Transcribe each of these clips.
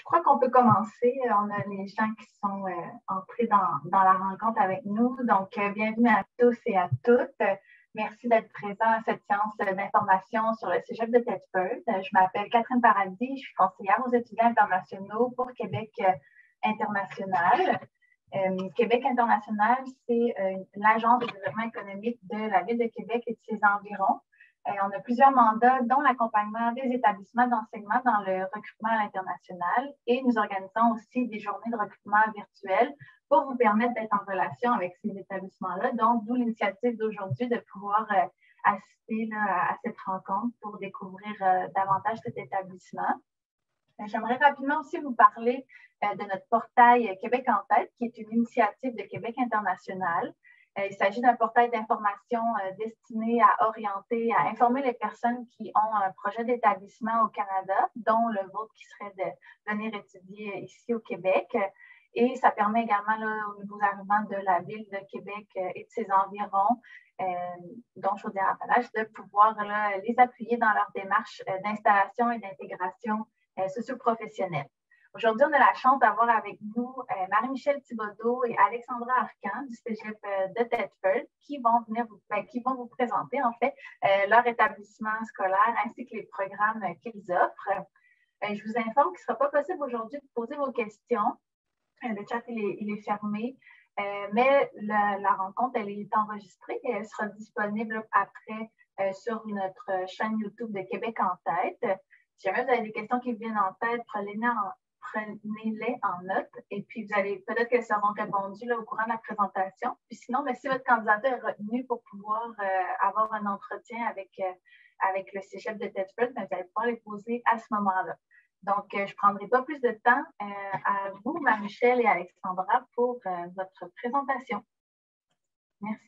Je crois qu'on peut commencer. On a les gens qui sont entrés dans la rencontre avec nous. Donc, bienvenue à tous et à toutes. Merci d'être présents à cette séance d'information sur le Cégep de Thetford. Je m'appelle Catherine Paradis, je suis conseillère aux étudiants internationaux pour Québec International. Québec International, c'est l'agence de développement économique de la Ville de Québec et de ses environs. On a plusieurs mandats, dont l'accompagnement des établissements d'enseignement dans le recrutement à l'international, et nous organisons aussi des journées de recrutement virtuelles pour vous permettre d'être en relation avec ces établissements-là. Donc, d'où l'initiative d'aujourd'hui de pouvoir assister à cette rencontre pour découvrir davantage cet établissement. J'aimerais rapidement aussi vous parler de notre portail Québec en tête, qui est une initiative de Québec International. Il s'agit d'un portail d'information destiné à orienter, à informer les personnes qui ont un projet d'établissement au Canada, dont le vôtre qui serait de venir étudier ici au Québec. Et ça permet également aux nouveaux arrivants de la Ville de Québec et de ses environs, dont Chaudière-Appalaches, de pouvoir les appuyer dans leur démarche d'installation et d'intégration socio-professionnelle. Aujourd'hui, on a la chance d'avoir avec nous Marie-Michel Thibodeau et Alexandra Arcan du Cégep de Thetford qui vont vous présenter en fait leur établissement scolaire ainsi que les programmes qu'ils offrent. Je vous informe qu'il ne sera pas possible aujourd'hui de poser vos questions. Le chat il est fermé, mais la rencontre elle est enregistrée et elle sera disponible après sur notre chaîne YouTube de Québec en tête. Si jamais vous avez des questions qui vous viennent en tête, prenez-les en note et puis peut-être qu'elles seront répondues au courant de la présentation. Puis sinon, si votre candidature est retenue pour pouvoir avoir un entretien avec le Cégep de Thetford, vous allez pouvoir les poser à ce moment-là. Donc, je ne prendrai pas plus de temps à vous, Marie-Michel et Alexandra, pour votre présentation. Merci.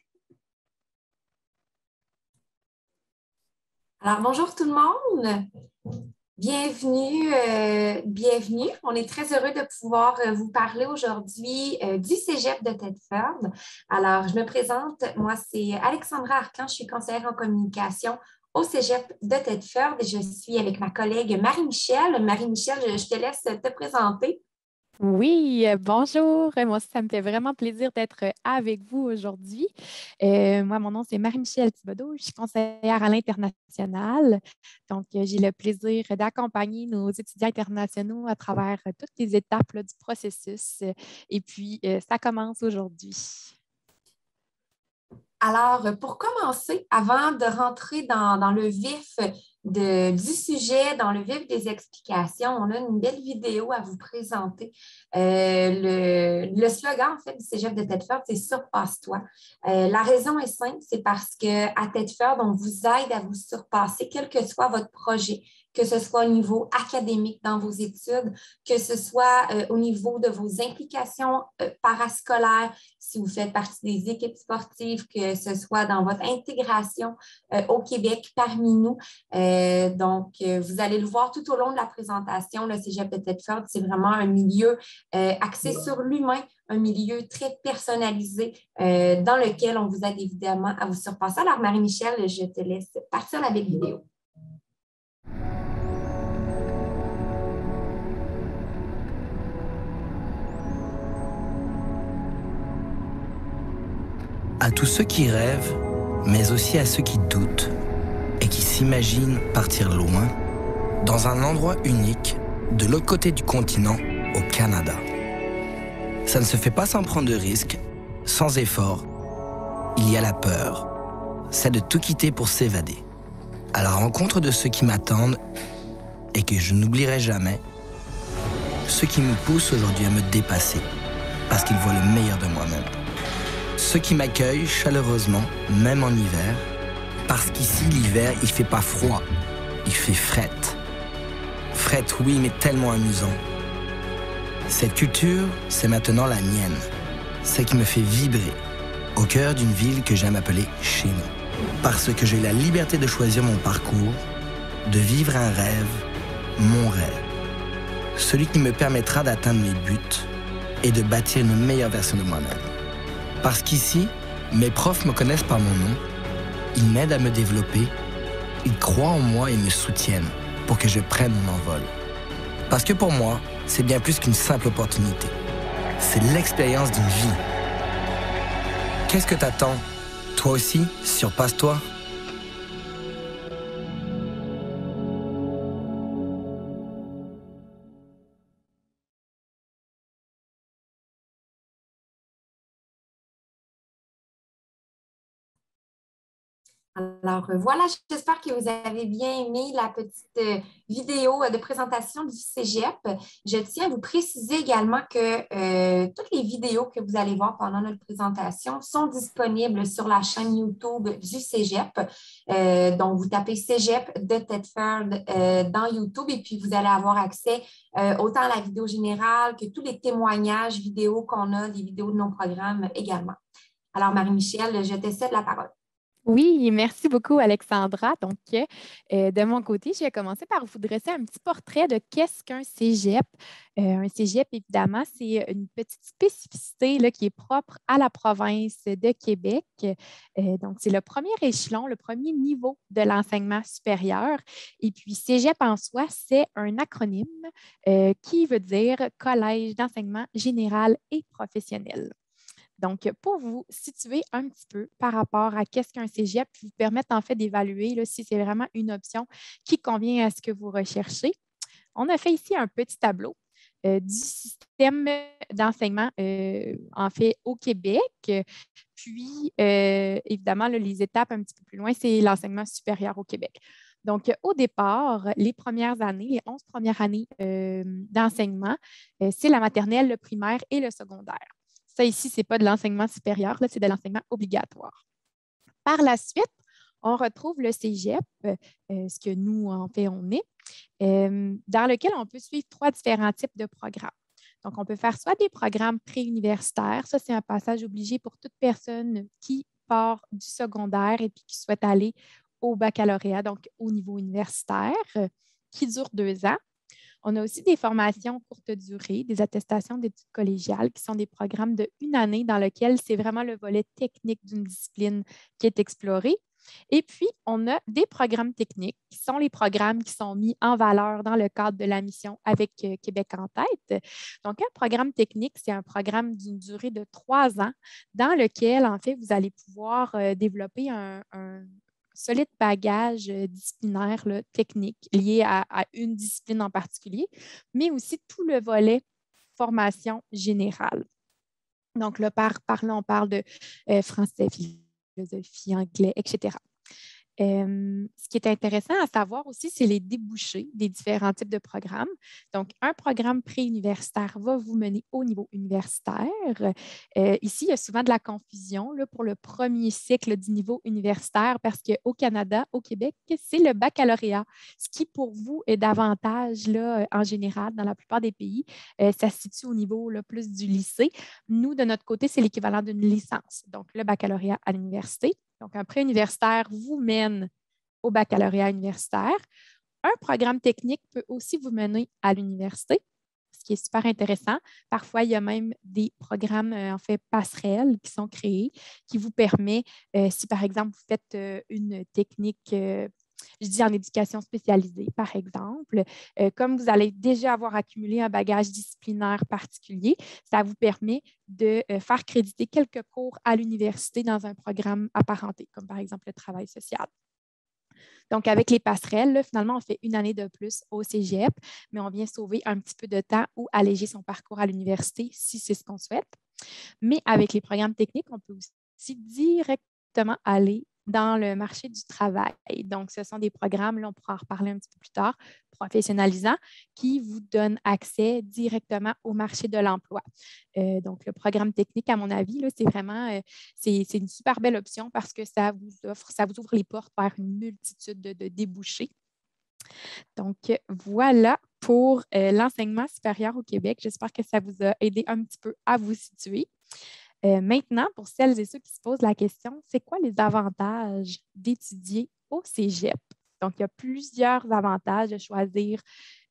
Alors, bonjour tout le monde. Bienvenue. On est très heureux de pouvoir vous parler aujourd'hui du Cégep de Thetford. Alors, je me présente. Moi, c'est Alexandra Arcan. Je suis conseillère en communication au Cégep de Thetford et je suis avec ma collègue Marie-Michel. Marie-Michel, je te laisse te présenter. Oui, bonjour. Moi aussi, ça me fait vraiment plaisir d'être avec vous aujourd'hui. Moi, mon nom, c'est Marie-Michel Thibodeau. Je suis conseillère à l'international. Donc, j'ai le plaisir d'accompagner nos étudiants internationaux à travers toutes les étapes du processus. Et puis, ça commence aujourd'hui. Alors, pour commencer, avant de rentrer dans le vif du sujet, dans le vif des explications, on a une belle vidéo à vous présenter. Le slogan, en fait, du Cégep de Thetford, c'est « Surpasse-toi ». La raison est simple, c'est parce qu'à Thetford, on vous aide à vous surpasser, quel que soit votre projet, que ce soit au niveau académique dans vos études, que ce soit au niveau de vos implications parascolaires, si vous faites partie des équipes sportives, que ce soit dans votre intégration au Québec parmi nous. Donc, vous allez le voir tout au long de la présentation, le Cégep de Thetford, c'est vraiment un milieu axé sur l'humain, un milieu très personnalisé dans lequel on vous aide évidemment à vous surpasser. Alors, Marie-Michel, je te laisse partir la belle vidéo. À tous ceux qui rêvent, mais aussi à ceux qui doutent et qui s'imaginent partir loin, dans un endroit unique, de l'autre côté du continent, au Canada. Ça ne se fait pas sans prendre de risques, sans effort. Il y a la peur, c'est de tout quitter pour s'évader. À la rencontre de ceux qui m'attendent et que je n'oublierai jamais, ceux qui me poussent aujourd'hui à me dépasser, parce qu'ils voient le meilleur de moi-même. Ceux qui m'accueillent chaleureusement, même en hiver, parce qu'ici, l'hiver, il fait pas froid, il fait frette. Frette, oui, mais tellement amusant. Cette culture, c'est maintenant la mienne. Celle qui me fait vibrer, au cœur d'une ville que j'aime appeler chez nous. Parce que j'ai la liberté de choisir mon parcours, de vivre un rêve, mon rêve. Celui qui me permettra d'atteindre mes buts et de bâtir une meilleure version de moi-même. Parce qu'ici, mes profs me connaissent par mon nom, ils m'aident à me développer, ils croient en moi et me soutiennent pour que je prenne mon envol. Parce que pour moi, c'est bien plus qu'une simple opportunité. C'est l'expérience d'une vie. Qu'est-ce que t'attends? Toi aussi, surpasse-toi. Alors voilà, j'espère que vous avez bien aimé la petite vidéo de présentation du Cégep. Je tiens à vous préciser également que toutes les vidéos que vous allez voir pendant notre présentation sont disponibles sur la chaîne YouTube du Cégep. Donc, vous tapez Cégep de Thetford dans YouTube et puis vous allez avoir accès autant à la vidéo générale que tous les témoignages vidéo qu'on a, les vidéos de nos programmes également. Alors, Marie-Michel, je te cède la parole. Oui, merci beaucoup, Alexandra. Donc, de mon côté, je vais commencer par vous dresser un petit portrait de qu'est-ce qu'un cégep. Un cégep, évidemment, c'est une petite spécificité là, qui est propre à la province de Québec. Donc, c'est le premier échelon, le premier niveau de l'enseignement supérieur. Et puis, cégep en soi, c'est un acronyme qui veut dire Collège d'enseignement général et professionnel. Donc, pour vous situer un petit peu par rapport à qu'est-ce qu'un cégep, vous permettre en fait d'évaluer là, si c'est vraiment une option qui convient à ce que vous recherchez. On a fait ici un petit tableau du système d'enseignement en fait au Québec. Puis, évidemment, là, les étapes un petit peu plus loin, c'est l'enseignement supérieur au Québec. Donc, au départ, les premières années, les 11 premières années d'enseignement, c'est la maternelle, le primaire et le secondaire. Ça ici, ce n'est pas de l'enseignement supérieur, là, c'est de l'enseignement obligatoire. Par la suite, on retrouve le cégep, ce que nous, en fait, on est, dans lequel on peut suivre 3 différents types de programmes. Donc, on peut faire soit des programmes préuniversitaires, ça, c'est un passage obligé pour toute personne qui part du secondaire et puis qui souhaite aller au baccalauréat, donc au niveau universitaire, qui dure 2 ans. On a aussi des formations courte durée, des attestations d'études collégiales qui sont des programmes de 1 année dans lesquels c'est vraiment le volet technique d'une discipline qui est exploré. Et puis, on a des programmes techniques qui sont les programmes qui sont mis en valeur dans le cadre de la mission avec Québec en tête. Donc, un programme technique, c'est un programme d'une durée de 3 ans dans lequel, en fait, vous allez pouvoir développer un solide bagage disciplinaire là, technique lié à une discipline en particulier, mais aussi tout le volet formation générale. Donc là, par là, on parle de français, philosophie, anglais, etc. Ce qui est intéressant à savoir aussi, c'est les débouchés des différents types de programmes. Donc, un programme préuniversitaire va vous mener au niveau universitaire. Ici, il y a souvent de la confusion là, pour le premier cycle du niveau universitaire parce qu'au Canada, au Québec, c'est le baccalauréat, ce qui pour vous est davantage là, en général, dans la plupart des pays, ça se situe au niveau là, plus du lycée. Nous, de notre côté, c'est l'équivalent d'une licence, donc le baccalauréat à l'université. Donc, un préuniversitaire vous mène au baccalauréat universitaire. Un programme technique peut aussi vous mener à l'université, ce qui est super intéressant. Parfois, il y a même des programmes, en fait, passerelles qui sont créés, qui vous permettent, si par exemple, vous faites une technique, je dis en éducation spécialisée, par exemple, comme vous allez déjà avoir accumulé un bagage disciplinaire particulier, ça vous permet de faire créditer quelques cours à l'université dans un programme apparenté, comme par exemple le travail social. Donc, avec les passerelles, là, finalement, on fait 1 année de plus au cégep, mais on vient sauver un petit peu de temps ou alléger son parcours à l'université si c'est ce qu'on souhaite. Mais avec les programmes techniques, on peut aussi directement aller dans le marché du travail. Donc, ce sont des programmes, là, on pourra en reparler un petit peu plus tard, professionnalisants, qui vous donnent accès directement au marché de l'emploi. Donc, le programme technique, à mon avis, là, c'est vraiment c'est une super belle option parce que ça vous ouvre les portes vers une multitude de débouchés. Donc, voilà pour l'enseignement supérieur au Québec. J'espère que ça vous a aidé un petit peu à vous situer. Maintenant, pour celles et ceux qui se posent la question, c'est quoi les avantages d'étudier au cégep? Donc, il y a plusieurs avantages de choisir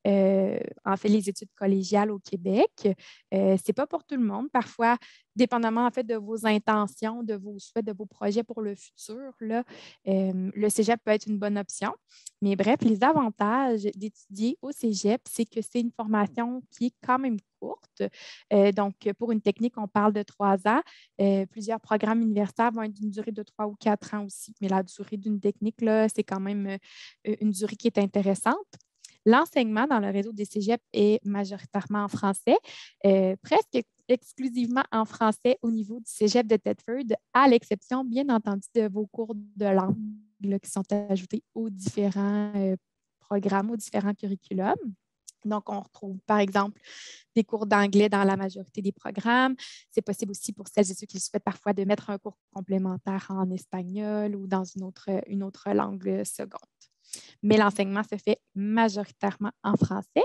en fait, les études collégiales au Québec. Ce n'est pas pour tout le monde. Parfois, dépendamment en fait de vos intentions, de vos souhaits, de vos projets pour le futur, là, le cégep peut être une bonne option. Mais bref, les avantages d'étudier au cégep, c'est que c'est une formation qui est quand même courte. Donc, pour une technique, on parle de 3 ans. Plusieurs programmes universitaires vont être d'une durée de 3 ou 4 ans aussi. Mais la durée d'une technique, là, c'est quand même une durée qui est intéressante. L'enseignement dans le réseau des cégeps est majoritairement en français, presque exclusivement en français au niveau du cégep de Thetford, à l'exception, bien entendu, de vos cours de langue là, qui sont ajoutés aux différents programmes, aux différents curriculums. Donc, on retrouve, par exemple, des cours d'anglais dans la majorité des programmes. C'est possible aussi pour celles et ceux qui souhaitent parfois de mettre un cours complémentaire en espagnol ou dans une autre langue seconde. Mais l'enseignement se fait majoritairement en français.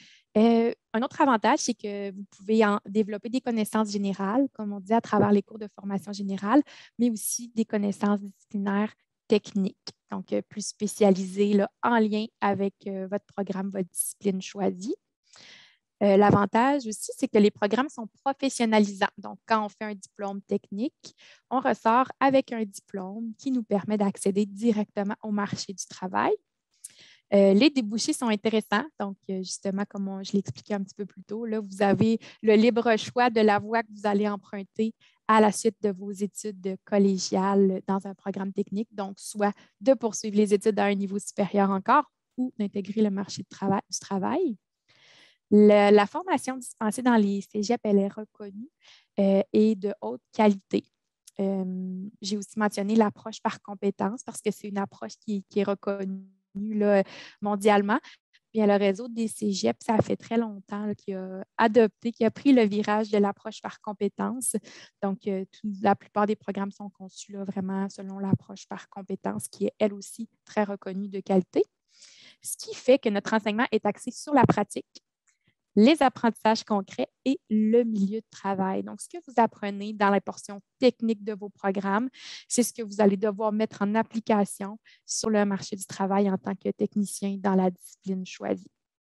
Un autre avantage, c'est que vous pouvez développer des connaissances générales, comme on dit, à travers les cours de formation générale, mais aussi des connaissances disciplinaires techniques, donc plus spécialisées là, en lien avec votre programme, votre discipline choisie. L'avantage aussi, c'est que les programmes sont professionnalisants. Donc, quand on fait un diplôme technique, on ressort avec un diplôme qui nous permet d'accéder directement au marché du travail. Les débouchés sont intéressants. Donc, justement, comme je l'ai expliqué un petit peu plus tôt, là, vous avez le libre choix de la voie que vous allez emprunter à la suite de vos études collégiales dans un programme technique. Donc, soit de poursuivre les études à un niveau supérieur encore ou d'intégrer le marché du travail. La formation dispensée dans les cégeps, elle est reconnue et de haute qualité. J'ai aussi mentionné l'approche par compétences parce que c'est une approche qui est reconnue là, mondialement. Bien, le réseau des cégeps, ça fait très longtemps là, qu'il a adopté, qu'il a pris le virage de l'approche par compétences. Donc, la plupart des programmes sont conçus là, vraiment selon l'approche par compétences qui est, elle aussi, très reconnue de qualité. Ce qui fait que notre enseignement est axé sur la pratique, les apprentissages concrets et le milieu de travail. Donc, ce que vous apprenez dans les portions techniques de vos programmes, c'est ce que vous allez devoir mettre en application sur le marché du travail en tant que technicien dans la discipline choisie.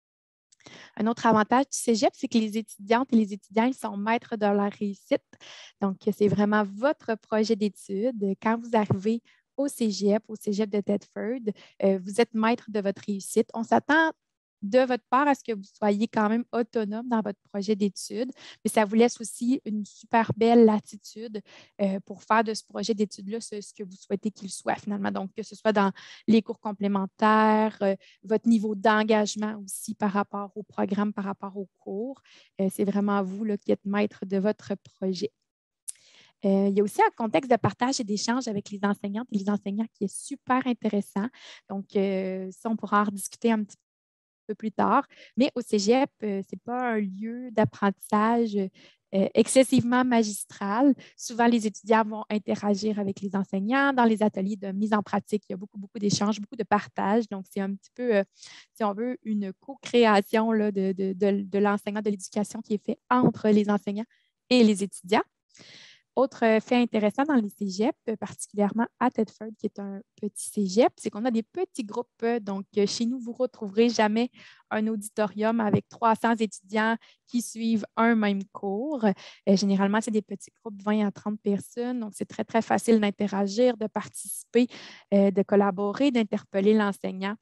Un autre avantage du cégep, c'est que les étudiantes et les étudiants ils sont maîtres de leur réussite. Donc, c'est vraiment votre projet d'études. Quand vous arrivez au cégep de Thetford, vous êtes maître de votre réussite. On s'attend de votre part à ce que vous soyez quand même autonome dans votre projet d'études, mais ça vous laisse aussi une super belle latitude pour faire de ce projet d'études-là ce que vous souhaitez qu'il soit finalement. Donc, que ce soit dans les cours complémentaires, votre niveau d'engagement aussi par rapport au programme, par rapport aux cours. C'est vraiment vous là, qui êtes maître de votre projet. Il y a aussi un contexte de partage et d'échange avec les enseignantes et les enseignants qui est super intéressant. Donc, ça, on pourra en rediscuter un petit peu plus tard. Mais au cégep, ce n'est pas un lieu d'apprentissage excessivement magistral. Souvent, les étudiants vont interagir avec les enseignants. Dans les ateliers de mise en pratique, il y a beaucoup d'échanges, beaucoup de partage. Donc, c'est un petit peu, si on veut, une co-création là, de l'enseignement de l'éducation qui est fait entre les enseignants et les étudiants. Autre fait intéressant dans les cégeps, particulièrement à Thetford, qui est un petit cégep, c'est qu'on a des petits groupes. Donc, chez nous, vous ne retrouverez jamais un auditorium avec 300 étudiants qui suivent un même cours. Généralement, c'est des petits groupes, 20 à 30 personnes. Donc, c'est très, très facile d'interagir, de participer, de collaborer, d'interpeller l'enseignant.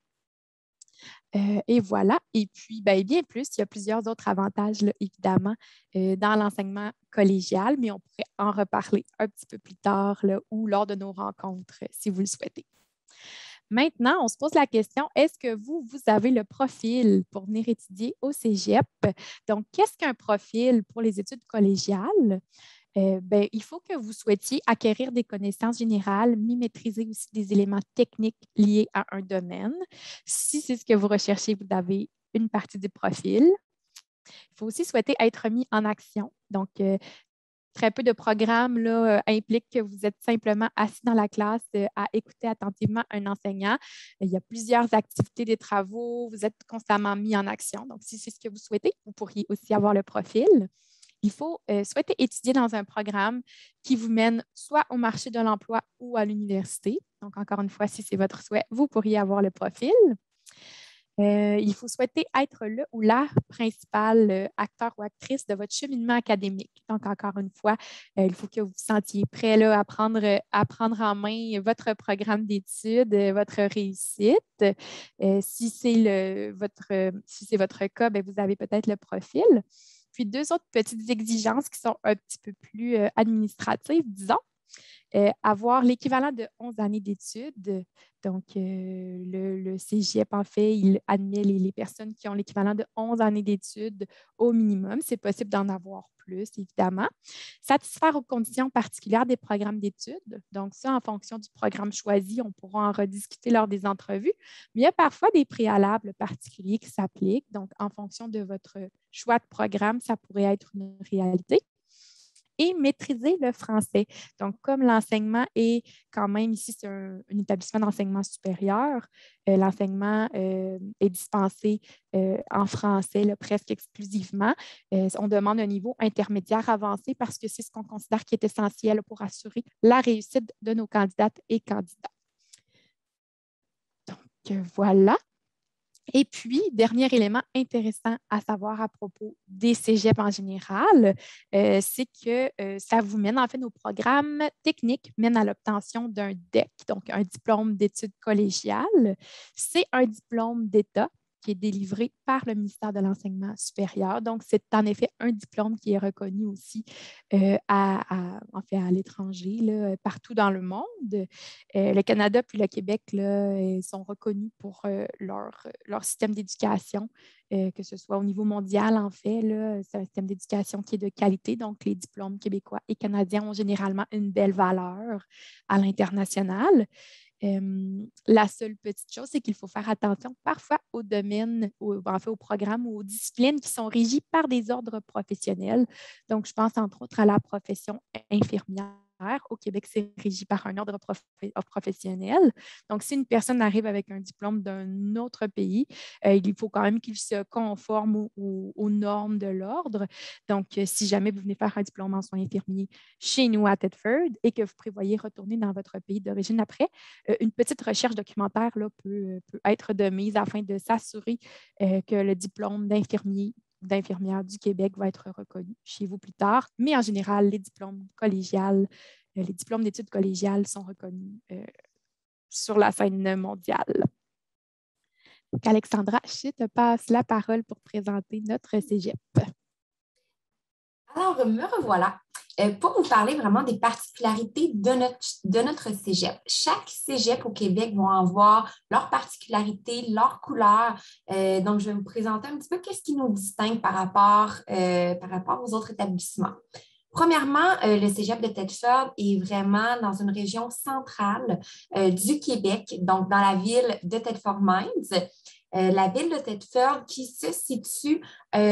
Et voilà. Et puis, bien plus, il y a plusieurs autres avantages, là, évidemment, dans l'enseignement collégial, mais on pourrait en reparler un petit peu plus tard là, ou lors de nos rencontres, si vous le souhaitez. Maintenant, on se pose la question, est-ce que vous avez le profil pour venir étudier au cégep? Donc, qu'est-ce qu'un profil pour les études collégiales? Il faut que vous souhaitiez acquérir des connaissances générales, mais maîtriser aussi des éléments techniques liés à un domaine. Si c'est ce que vous recherchez, vous avez une partie du profil. Il faut aussi souhaiter être mis en action. Donc, très peu de programmes là, impliquent que vous êtes simplement assis dans la classe à écouter attentivement un enseignant. Il y a plusieurs activités, des travaux, vous êtes constamment mis en action. Donc, si c'est ce que vous souhaitez, vous pourriez aussi avoir le profil. Il faut souhaiter étudier dans un programme qui vous mène soit au marché de l'emploi ou à l'université. Donc, encore une fois, si c'est votre souhait, vous pourriez avoir le profil. Il faut souhaiter être le ou la principal acteur ou actrice de votre cheminement académique. Donc, encore une fois, il faut que vous vous sentiez prêt là, à prendre en main votre programme d'études, votre réussite. Si c'est votre cas, bien, vous avez peut-être le profil. Puis, deux autres petites exigences qui sont un petit peu plus administratives, disons. Avoir l'équivalent de 11 années d'études. Donc, le CEGEP, en fait, il admet les personnes qui ont l'équivalent de 11 années d'études au minimum. C'est possible d'en avoir plus, évidemment. Satisfaire aux conditions particulières des programmes d'études. Donc, ça, en fonction du programme choisi, on pourra en rediscuter lors des entrevues. Mais il y a parfois des préalables particuliers qui s'appliquent. Donc, en fonction de votre choix de programme, ça pourrait être une réalité. Et maîtriser le français. Donc, comme l'enseignement est quand même, ici, c'est un établissement d'enseignement supérieur, l'enseignement est dispensé en français là, presque exclusivement. On demande un niveau intermédiaire avancé parce que c'est ce qu'on considère qui est essentiel pour assurer la réussite de nos candidates et candidats. Donc, voilà. Et puis, dernier élément intéressant à savoir à propos des cégeps en général, c'est que ça vous mène, en fait, nos programmes techniques mènent à l'obtention d'un DEC, donc un diplôme d'études collégiales. C'est un diplôme d'État qui est délivré par le ministère de l'Enseignement supérieur. Donc, c'est en effet un diplôme qui est reconnu aussi à l'étranger, là, partout dans le monde. Le Canada puis le Québec là, sont reconnus pour leur système d'éducation, que ce soit au niveau mondial, en fait. C'est un système d'éducation qui est de qualité. Donc, les diplômes québécois et canadiens ont généralement une belle valeur à l'international. La seule petite chose, c'est qu'il faut faire attention parfois aux domaines, aux programmes ou aux disciplines qui sont régis par des ordres professionnels. Donc, je pense entre autres à la profession infirmière. Au Québec, c'est régi par un ordre professionnel. Donc, si une personne arrive avec un diplôme d'un autre pays, il faut quand même qu'il se conforme aux normes de l'ordre. Donc, si jamais vous venez faire un diplôme en soins infirmiers chez nous à Thetford et que vous prévoyez retourner dans votre pays d'origine après, une petite recherche documentaire là, peut être de mise afin de s'assurer que le diplôme d'infirmière du Québec va être reconnu chez vous plus tard. Mais en général, les diplômes d'études collégiales sont reconnus sur la scène mondiale. Donc, Alexandra, je te passe la parole pour présenter notre cégep. Alors, me revoilà pour vous parler vraiment des particularités de notre cégep. Chaque cégep au Québec va avoir leurs particularités, leurs couleurs. Donc, je vais vous présenter un petit peu qu'est-ce qui nous distingue par rapport aux autres établissements. Premièrement, le cégep de Thetford est vraiment dans une région centrale du Québec, donc dans la ville de Thetford Mines. La ville de Thetford qui se situe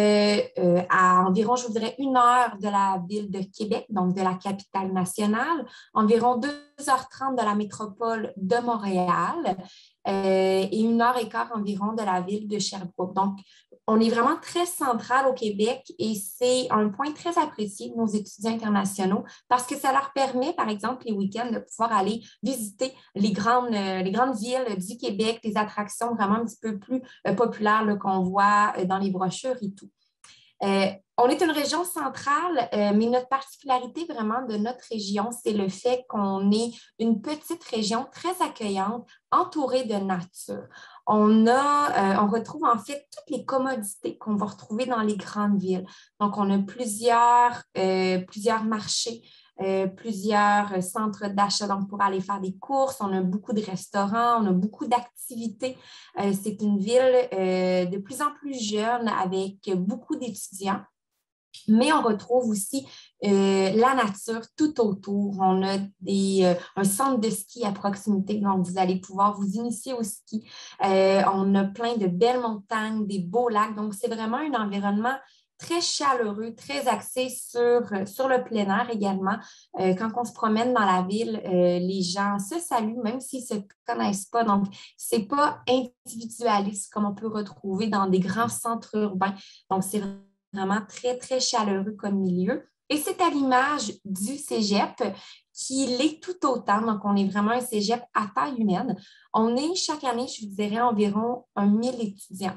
à environ, je vous dirais, 1 heure de la ville de Québec, donc de la capitale nationale, environ 2h30 de la métropole de Montréal et 1h15 environ de la ville de Sherbrooke. Donc, on est vraiment très central au Québec et c'est un point très apprécié de nos étudiants internationaux parce que ça leur permet, par exemple, les week-ends, de pouvoir aller visiter les grandes villes du Québec, des attractions vraiment un petit peu plus populaires qu'on voit dans les brochures et tout. On est une région centrale, mais notre particularité vraiment de notre région, c'est le fait qu'on est une petite région très accueillante, entourée de nature. On retrouve en fait toutes les commodités qu'on va retrouver dans les grandes villes. Donc, on a plusieurs marchés, plusieurs centres d'achat donc pour aller faire des courses. On a beaucoup de restaurants, on a beaucoup d'activités. C'est une ville de plus en plus jeune avec beaucoup d'étudiants. Mais on retrouve aussi la nature tout autour. On a un centre de ski à proximité, donc vous allez pouvoir vous initier au ski. On a plein de belles montagnes, des beaux lacs. Donc, c'est vraiment un environnement très chaleureux, très axé sur le plein air également. Quand on se promène dans la ville, les gens se saluent, même s'ils ne se connaissent pas. Donc, ce n'est pas individualiste comme on peut retrouver dans des grands centres urbains. Donc, c'est vraiment très, très chaleureux comme milieu. Et c'est à l'image du cégep qui l'est tout autant. Donc, on est vraiment un cégep à taille humaine. On est chaque année, je vous dirais, environ 1000 étudiants,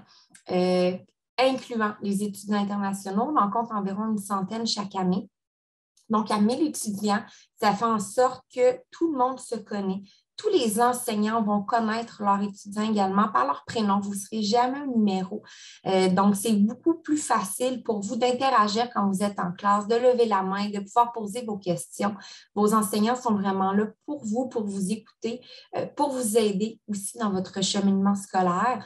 incluant les étudiants internationaux. On en compte environ une centaine chaque année. Donc, à 1000 étudiants, ça fait en sorte que tout le monde se connaît. Tous les enseignants vont connaître leurs étudiants également par leur prénom. Vous ne serez jamais un numéro. Donc, c'est beaucoup plus facile pour vous d'interagir quand vous êtes en classe, de lever la main, de pouvoir poser vos questions. Vos enseignants sont vraiment là pour vous écouter, pour vous aider aussi dans votre cheminement scolaire.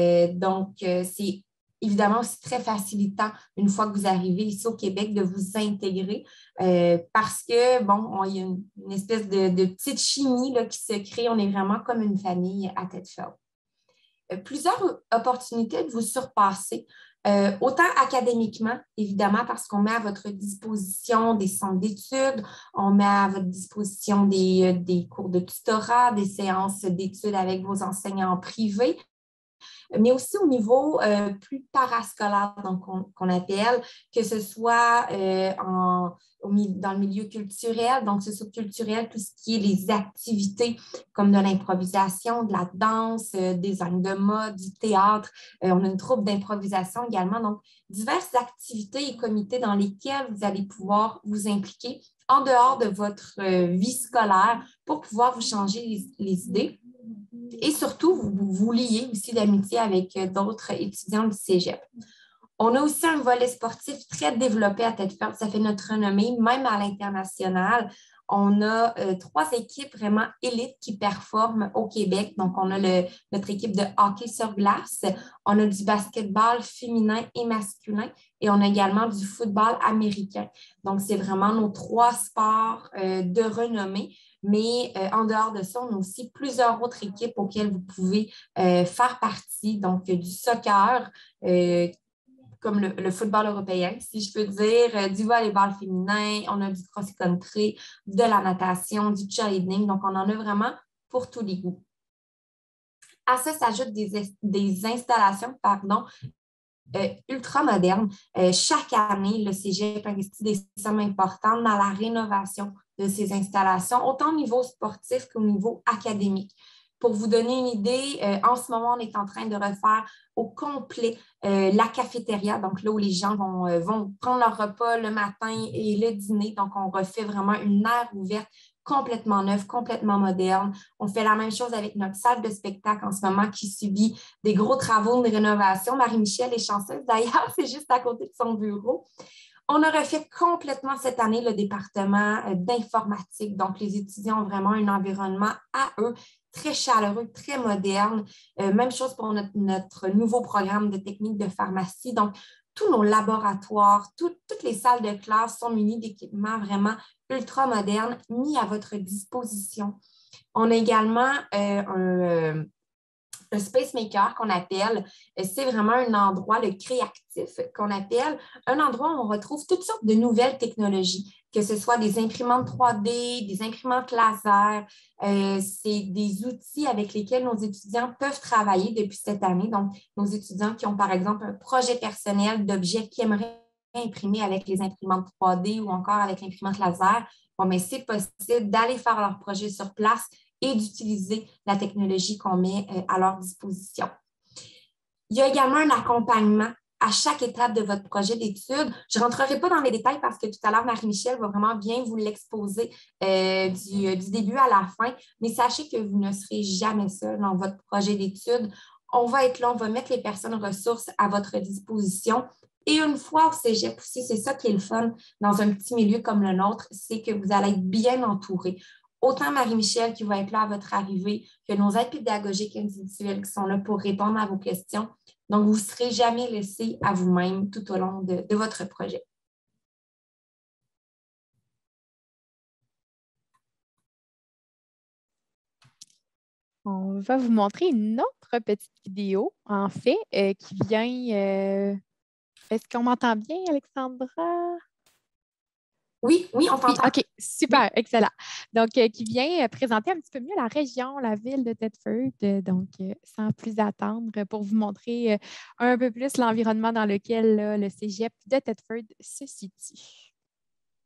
C'est évidemment aussi très facilitant une fois que vous arrivez ici au Québec de vous intégrer parce que, bon, il y a une espèce de petite chimie là, qui se crée. On est vraiment comme une famille à Thetford. Plusieurs opportunités de vous surpasser, autant académiquement, évidemment, parce qu'on met à votre disposition des centres d'études, on met à votre disposition des cours de tutorat, des séances d'études avec vos enseignants privés, mais aussi au niveau plus parascolaire, donc qu'on appelle, que ce soit dans le milieu culturel, donc socio-culturel, tout ce qui est les activités comme de l'improvisation, de la danse, design de mode, du théâtre. On a une troupe d'improvisation également, donc diverses activités et comités dans lesquels vous allez pouvoir vous impliquer en dehors de votre vie scolaire pour pouvoir vous changer les idées. Et surtout, vous liez aussi d'amitié avec d'autres étudiants du cégep. On a aussi un volet sportif très développé à Thetford. Ça fait notre renommée, même à l'international. On a 3 équipes vraiment élites qui performent au Québec. Donc, on a notre équipe de hockey sur glace, on a du basketball féminin et masculin et on a également du football américain. Donc, c'est vraiment nos 3 sports de renommée. Mais en dehors de ça, on a aussi plusieurs autres équipes auxquelles vous pouvez faire partie. Donc, du soccer, comme le football européen, si je peux dire, du volleyball féminin, on a du cross-country, de la natation, du cheerleading. Donc, on en a vraiment pour tous les goûts. À ça s'ajoutent des installations, ultra modernes. Chaque année, le cégep investit des sommes importantes dans la rénovation de ces installations, autant au niveau sportif qu'au niveau académique. Pour vous donner une idée, en ce moment, on est en train de refaire au complet la cafétéria, donc là où les gens vont prendre leur repas le matin et le dîner. Donc, on refait vraiment une aire ouverte complètement neuve, complètement moderne. On fait la même chose avec notre salle de spectacle en ce moment qui subit des gros travaux de rénovation. Marie-Michel est chanceuse d'ailleurs, c'est juste à côté de son bureau. On a refait complètement cette année le département d'informatique. Donc, les étudiants ont vraiment un environnement à eux, très chaleureux, très moderne. Même chose pour notre nouveau programme de technique de pharmacie. Donc, tous nos laboratoires, toutes les salles de classe sont munies d'équipements vraiment ultra modernes mis à votre disposition. On a également un Space Maker qu'on appelle, c'est vraiment un endroit, le créatif qu'on appelle, un endroit où on retrouve toutes sortes de nouvelles technologies, que ce soit des imprimantes 3D, des imprimantes laser. C'est des outils avec lesquels nos étudiants peuvent travailler depuis cette année. Donc, nos étudiants qui ont, par exemple, un projet personnel d'objets qu'ils aimeraient imprimer avec les imprimantes 3D ou encore avec l'imprimante laser, bon, mais c'est possible d'aller faire leur projet sur place et d'utiliser la technologie qu'on met à leur disposition. Il y a également un accompagnement à chaque étape de votre projet d'études. Je ne rentrerai pas dans les détails parce que tout à l'heure, Marie-Michel va vraiment bien vous l'exposer du début à la fin, mais sachez que vous ne serez jamais seul dans votre projet d'études. On va être là, on va mettre les personnes ressources à votre disposition. Et une fois au cégep aussi, c'est ça qui est le fun dans un petit milieu comme le nôtre, c'est que vous allez être bien entouré. Autant Marie-Michel qui va être là à votre arrivée que nos aides pédagogiques individuelles qui sont là pour répondre à vos questions. Donc, vous ne serez jamais laissé à vous-même tout au long de votre projet. On va vous montrer une autre petite vidéo, en fait, qui vient... Est-ce qu'on m'entend bien, Alexandra? Oui, on t'entend. OK, super, excellent. Donc, qui vient présenter un petit peu mieux la région, la ville de Thetford. Donc, sans plus attendre, pour vous montrer un peu plus l'environnement dans lequel le cégep de Thetford se situe.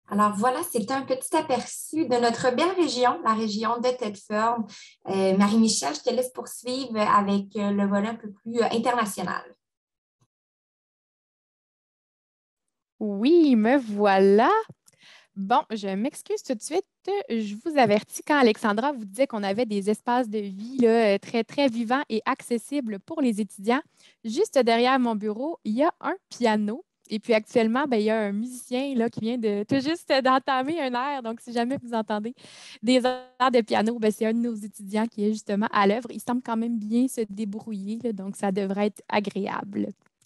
Alors voilà, c'était un petit aperçu de notre belle région, la région de Thetford. Marie-Michel, je te laisse poursuivre avec le volet un peu plus international. Oui, me voilà. Bon, je m'excuse tout de suite. Je vous avertis quand Alexandra vous disait qu'on avait des espaces de vie là, très, très vivants et accessibles pour les étudiants. Juste derrière mon bureau, il y a un piano. Et puis actuellement, ben, il y a un musicien là, qui vient de tout juste d'entamer un air. Donc, si jamais vous entendez des airs de piano, ben, c'est un de nos étudiants qui est justement à l'œuvre. Il semble quand même bien se débrouiller, là, donc ça devrait être agréable.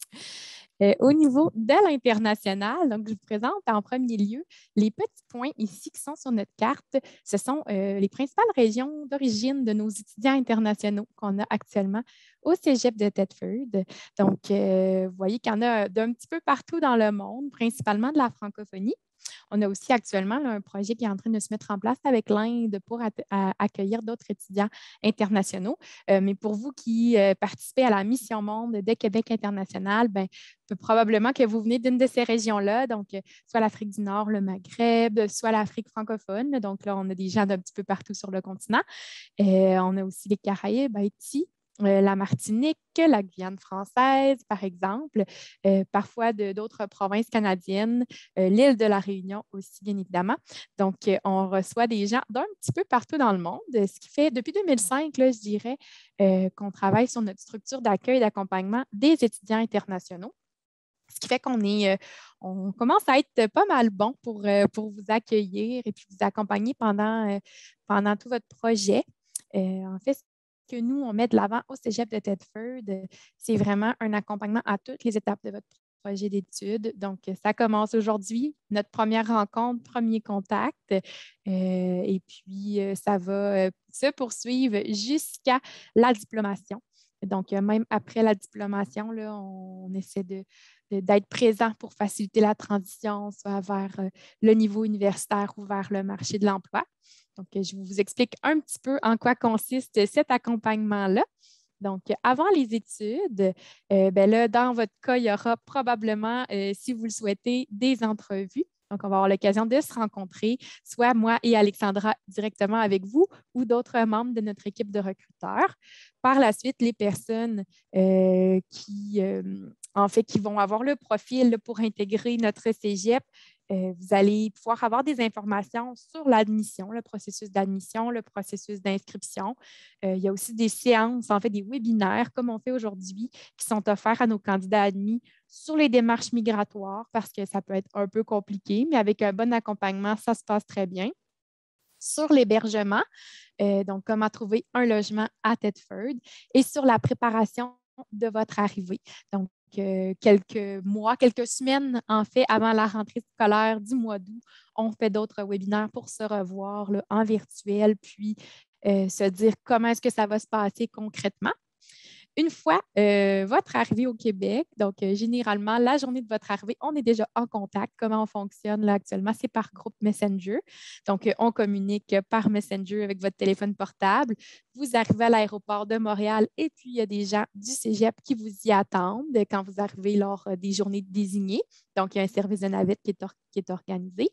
Au niveau de l'international, donc je vous présente en premier lieu les petits points ici qui sont sur notre carte. Ce sont les principales régions d'origine de nos étudiants internationaux qu'on a actuellement au Cégep de Thetford. Donc, vous voyez qu'il y en a d'un petit peu partout dans le monde, principalement de la francophonie. On a aussi actuellement là, un projet qui est en train de se mettre en place avec l'Inde pour accueillir d'autres étudiants internationaux. Mais pour vous qui participez à la Mission Monde de Québec international, ben, probablement que vous venez d'une de ces régions-là, donc soit l'Afrique du Nord, le Maghreb, soit l'Afrique francophone. Donc là, on a des gens d'un petit peu partout sur le continent. On a aussi les Caraïbes, Haïti, la Martinique, la Guyane française, par exemple, parfois d'autres provinces canadiennes, l'île de la Réunion aussi, bien évidemment. Donc, on reçoit des gens d'un petit peu partout dans le monde, ce qui fait, depuis 2005, là, je dirais, qu'on travaille sur notre structure d'accueil et d'accompagnement des étudiants internationaux. Ce qui fait on commence à être pas mal bon pour vous accueillir et puis vous accompagner pendant tout votre projet. En fait, que nous, on met de l'avant au Cégep de Thetford, c'est vraiment un accompagnement à toutes les étapes de votre projet d'études. Donc, ça commence aujourd'hui, notre première rencontre, premier contact, et puis ça va se poursuivre jusqu'à la diplomation. Donc, même après la diplomation, là, on essaie d'être présent pour faciliter la transition, soit vers le niveau universitaire ou vers le marché de l'emploi. Donc, je vous explique un petit peu en quoi consiste cet accompagnement-là. Donc, avant les études, ben là, dans votre cas, il y aura probablement, si vous le souhaitez, des entrevues. Donc, on va avoir l'occasion de se rencontrer, soit moi et Alexandra directement avec vous ou d'autres membres de notre équipe de recruteurs. Par la suite, les personnes qui vont avoir le profil pour intégrer notre cégep, vous allez pouvoir avoir des informations sur l'admission, le processus d'admission, le processus d'inscription. Il y a aussi des séances, en fait, des webinaires, comme on fait aujourd'hui, qui sont offerts à nos candidats admis sur les démarches migratoires, parce que ça peut être un peu compliqué, mais avec un bon accompagnement, ça se passe très bien. Sur l'hébergement, donc comment trouver un logement à Thetford, et sur la préparation de votre arrivée. Donc, quelques mois, quelques semaines, en fait, avant la rentrée scolaire du mois d'août, on fait d'autres webinaires pour se revoir là, en virtuel, puis se dire comment est-ce que ça va se passer concrètement. Une fois votre arrivée au Québec, donc généralement, la journée de votre arrivée, on est déjà en contact. Comment on fonctionne là actuellement? C'est par groupe Messenger. Donc, on communique par Messenger avec votre téléphone portable. Vous arrivez à l'aéroport de Montréal et puis il y a des gens du Cégep qui vous y attendent quand vous arrivez lors des journées désignées. Donc, il y a un service de navette qui est organisé.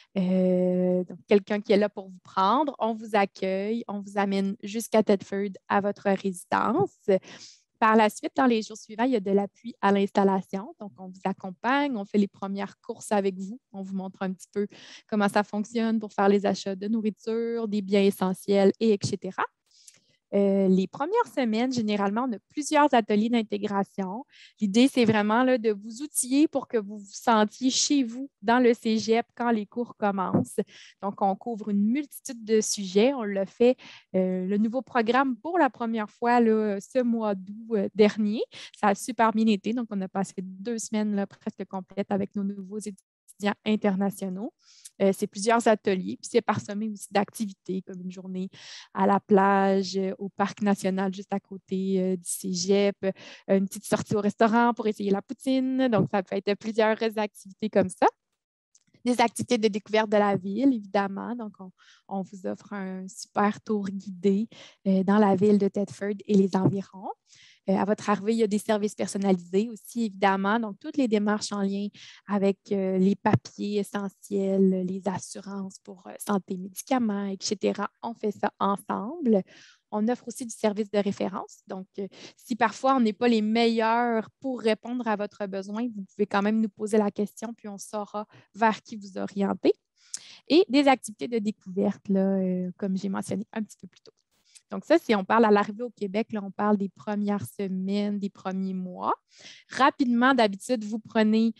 Donc, quelqu'un qui est là pour vous prendre. On vous accueille, on vous amène jusqu'à Thetford à votre résidence. Par la suite, dans les jours suivants, il y a de l'appui à l'installation. Donc, on vous accompagne, on fait les premières courses avec vous. On vous montre un petit peu comment ça fonctionne pour faire les achats de nourriture, des biens essentiels, etc. Les premières semaines, généralement, on a plusieurs ateliers d'intégration. L'idée, c'est vraiment là, de vous outiller pour que vous vous sentiez chez vous dans le cégep quand les cours commencent. Donc, on couvre une multitude de sujets. On l'a fait, le nouveau programme, pour la première fois là, ce mois d'août dernier. Ça a super bien été. Donc, on a passé 2 semaines là, presque complètes avec nos nouveaux étudiants internationaux. C'est plusieurs ateliers, puis c'est parsemé aussi d'activités comme une journée à la plage, au parc national juste à côté du cégep, une petite sortie au restaurant pour essayer la poutine. Donc, ça peut être plusieurs activités comme ça. Des activités de découverte de la ville, évidemment. Donc, on vous offre un super tour guidé dans la ville de Thetford et les environs. À votre arrivée, il y a des services personnalisés aussi, évidemment. Donc, toutes les démarches en lien avec les papiers essentiels, les assurances pour santé, médicaments, etc. On fait ça ensemble. On offre aussi du service de référence. Donc, si parfois on n'est pas les meilleurs pour répondre à votre besoin, vous pouvez quand même nous poser la question, puis on saura vers qui vous orienter. Et des activités de découverte, là, comme j'ai mentionné un petit peu plus tôt. Donc, ça, si on parle à l'arrivée au Québec, là, on parle des premières semaines, des premiers mois. Rapidement, d'habitude, vous prenez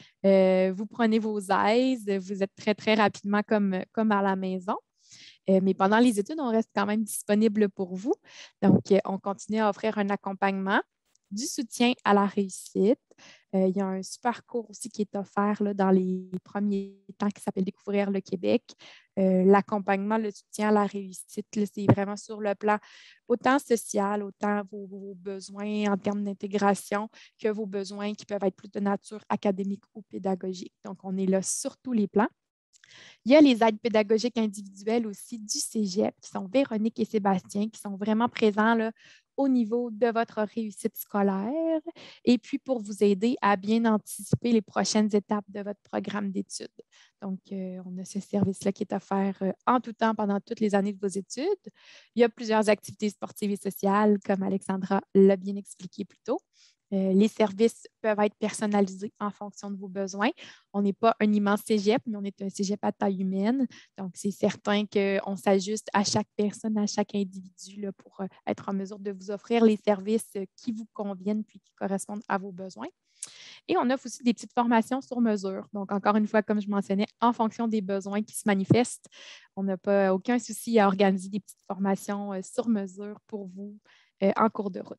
vos aises, vous êtes très, très rapidement comme à la maison. Mais pendant les études, on reste quand même disponible pour vous. Donc, on continue à offrir un accompagnement, du soutien à la réussite. Il y a un super cours aussi qui est offert là, dans les premiers temps qui s'appelle Découvrir le Québec. L'accompagnement, le soutien à la réussite, c'est vraiment sur le plan autant social, autant vos besoins en termes d'intégration que vos besoins qui peuvent être plus de nature académique ou pédagogique. Donc, on est là sur tous les plans. Il y a les aides pédagogiques individuelles aussi du Cégep, qui sont Véronique et Sébastien, qui sont vraiment présents là, au niveau de votre réussite scolaire et puis pour vous aider à bien anticiper les prochaines étapes de votre programme d'études. Donc, on a ce service-là qui est offert en tout temps pendant toutes les années de vos études. Il y a plusieurs activités sportives et sociales, comme Alexandra l'a bien expliqué plus tôt. Les services peuvent être personnalisés en fonction de vos besoins. On n'est pas un immense cégep, mais on est un cégep à taille humaine. Donc, c'est certain qu'on s'ajuste à chaque personne, à chaque individu là, pour être en mesure de vous offrir les services qui vous conviennent puis qui correspondent à vos besoins. Et on offre aussi des petites formations sur mesure. Donc, encore une fois, comme je mentionnais, en fonction des besoins qui se manifestent, on n'a pas aucun souci à organiser des petites formations sur mesure pour vous en cours de route.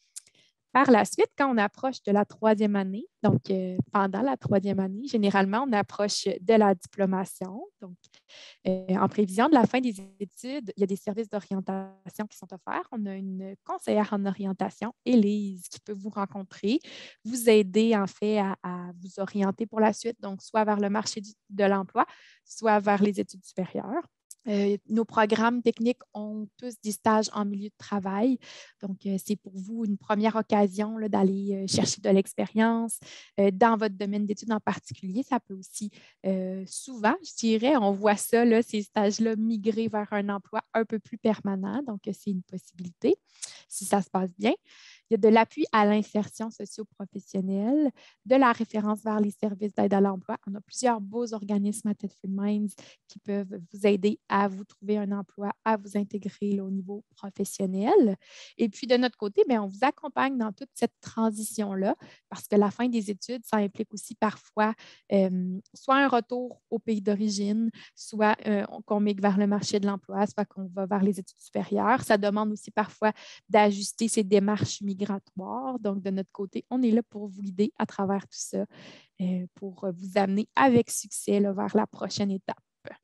Par la suite, quand on approche de la 3e année, donc pendant la 3e année, généralement, on approche de la diplomation. Donc, en prévision de la fin des études, il y a des services d'orientation qui sont offerts. On a une conseillère en orientation, Élise, qui peut vous rencontrer, vous aider en fait à vous orienter pour la suite, donc soit vers le marché de l'emploi, soit vers les études supérieures. Nos programmes techniques ont tous des stages en milieu de travail. Donc, c'est pour vous une première occasion là, d'aller chercher de l'expérience dans votre domaine d'études en particulier. Ça peut aussi, souvent, je dirais, on voit ça, là, ces stages-là, migrer vers un emploi un peu plus permanent. Donc, c'est une possibilité si ça se passe bien. Il y a de l'appui à l'insertion socio-professionnelle, de la référence vers les services d'aide à l'emploi. On a plusieurs beaux organismes à Thetford Mines qui peuvent vous aider à vous trouver un emploi, à vous intégrer là, au niveau professionnel. Et puis, de notre côté, bien, on vous accompagne dans toute cette transition-là parce que la fin des études, ça implique aussi parfois soit un retour au pays d'origine, soit qu'on migre vers le marché de l'emploi, soit qu'on va vers les études supérieures. Ça demande aussi parfois d'ajuster ces démarches migratoires. Donc, de notre côté, on est là pour vous guider à travers tout ça, pour vous amener avec succès là, vers la prochaine étape.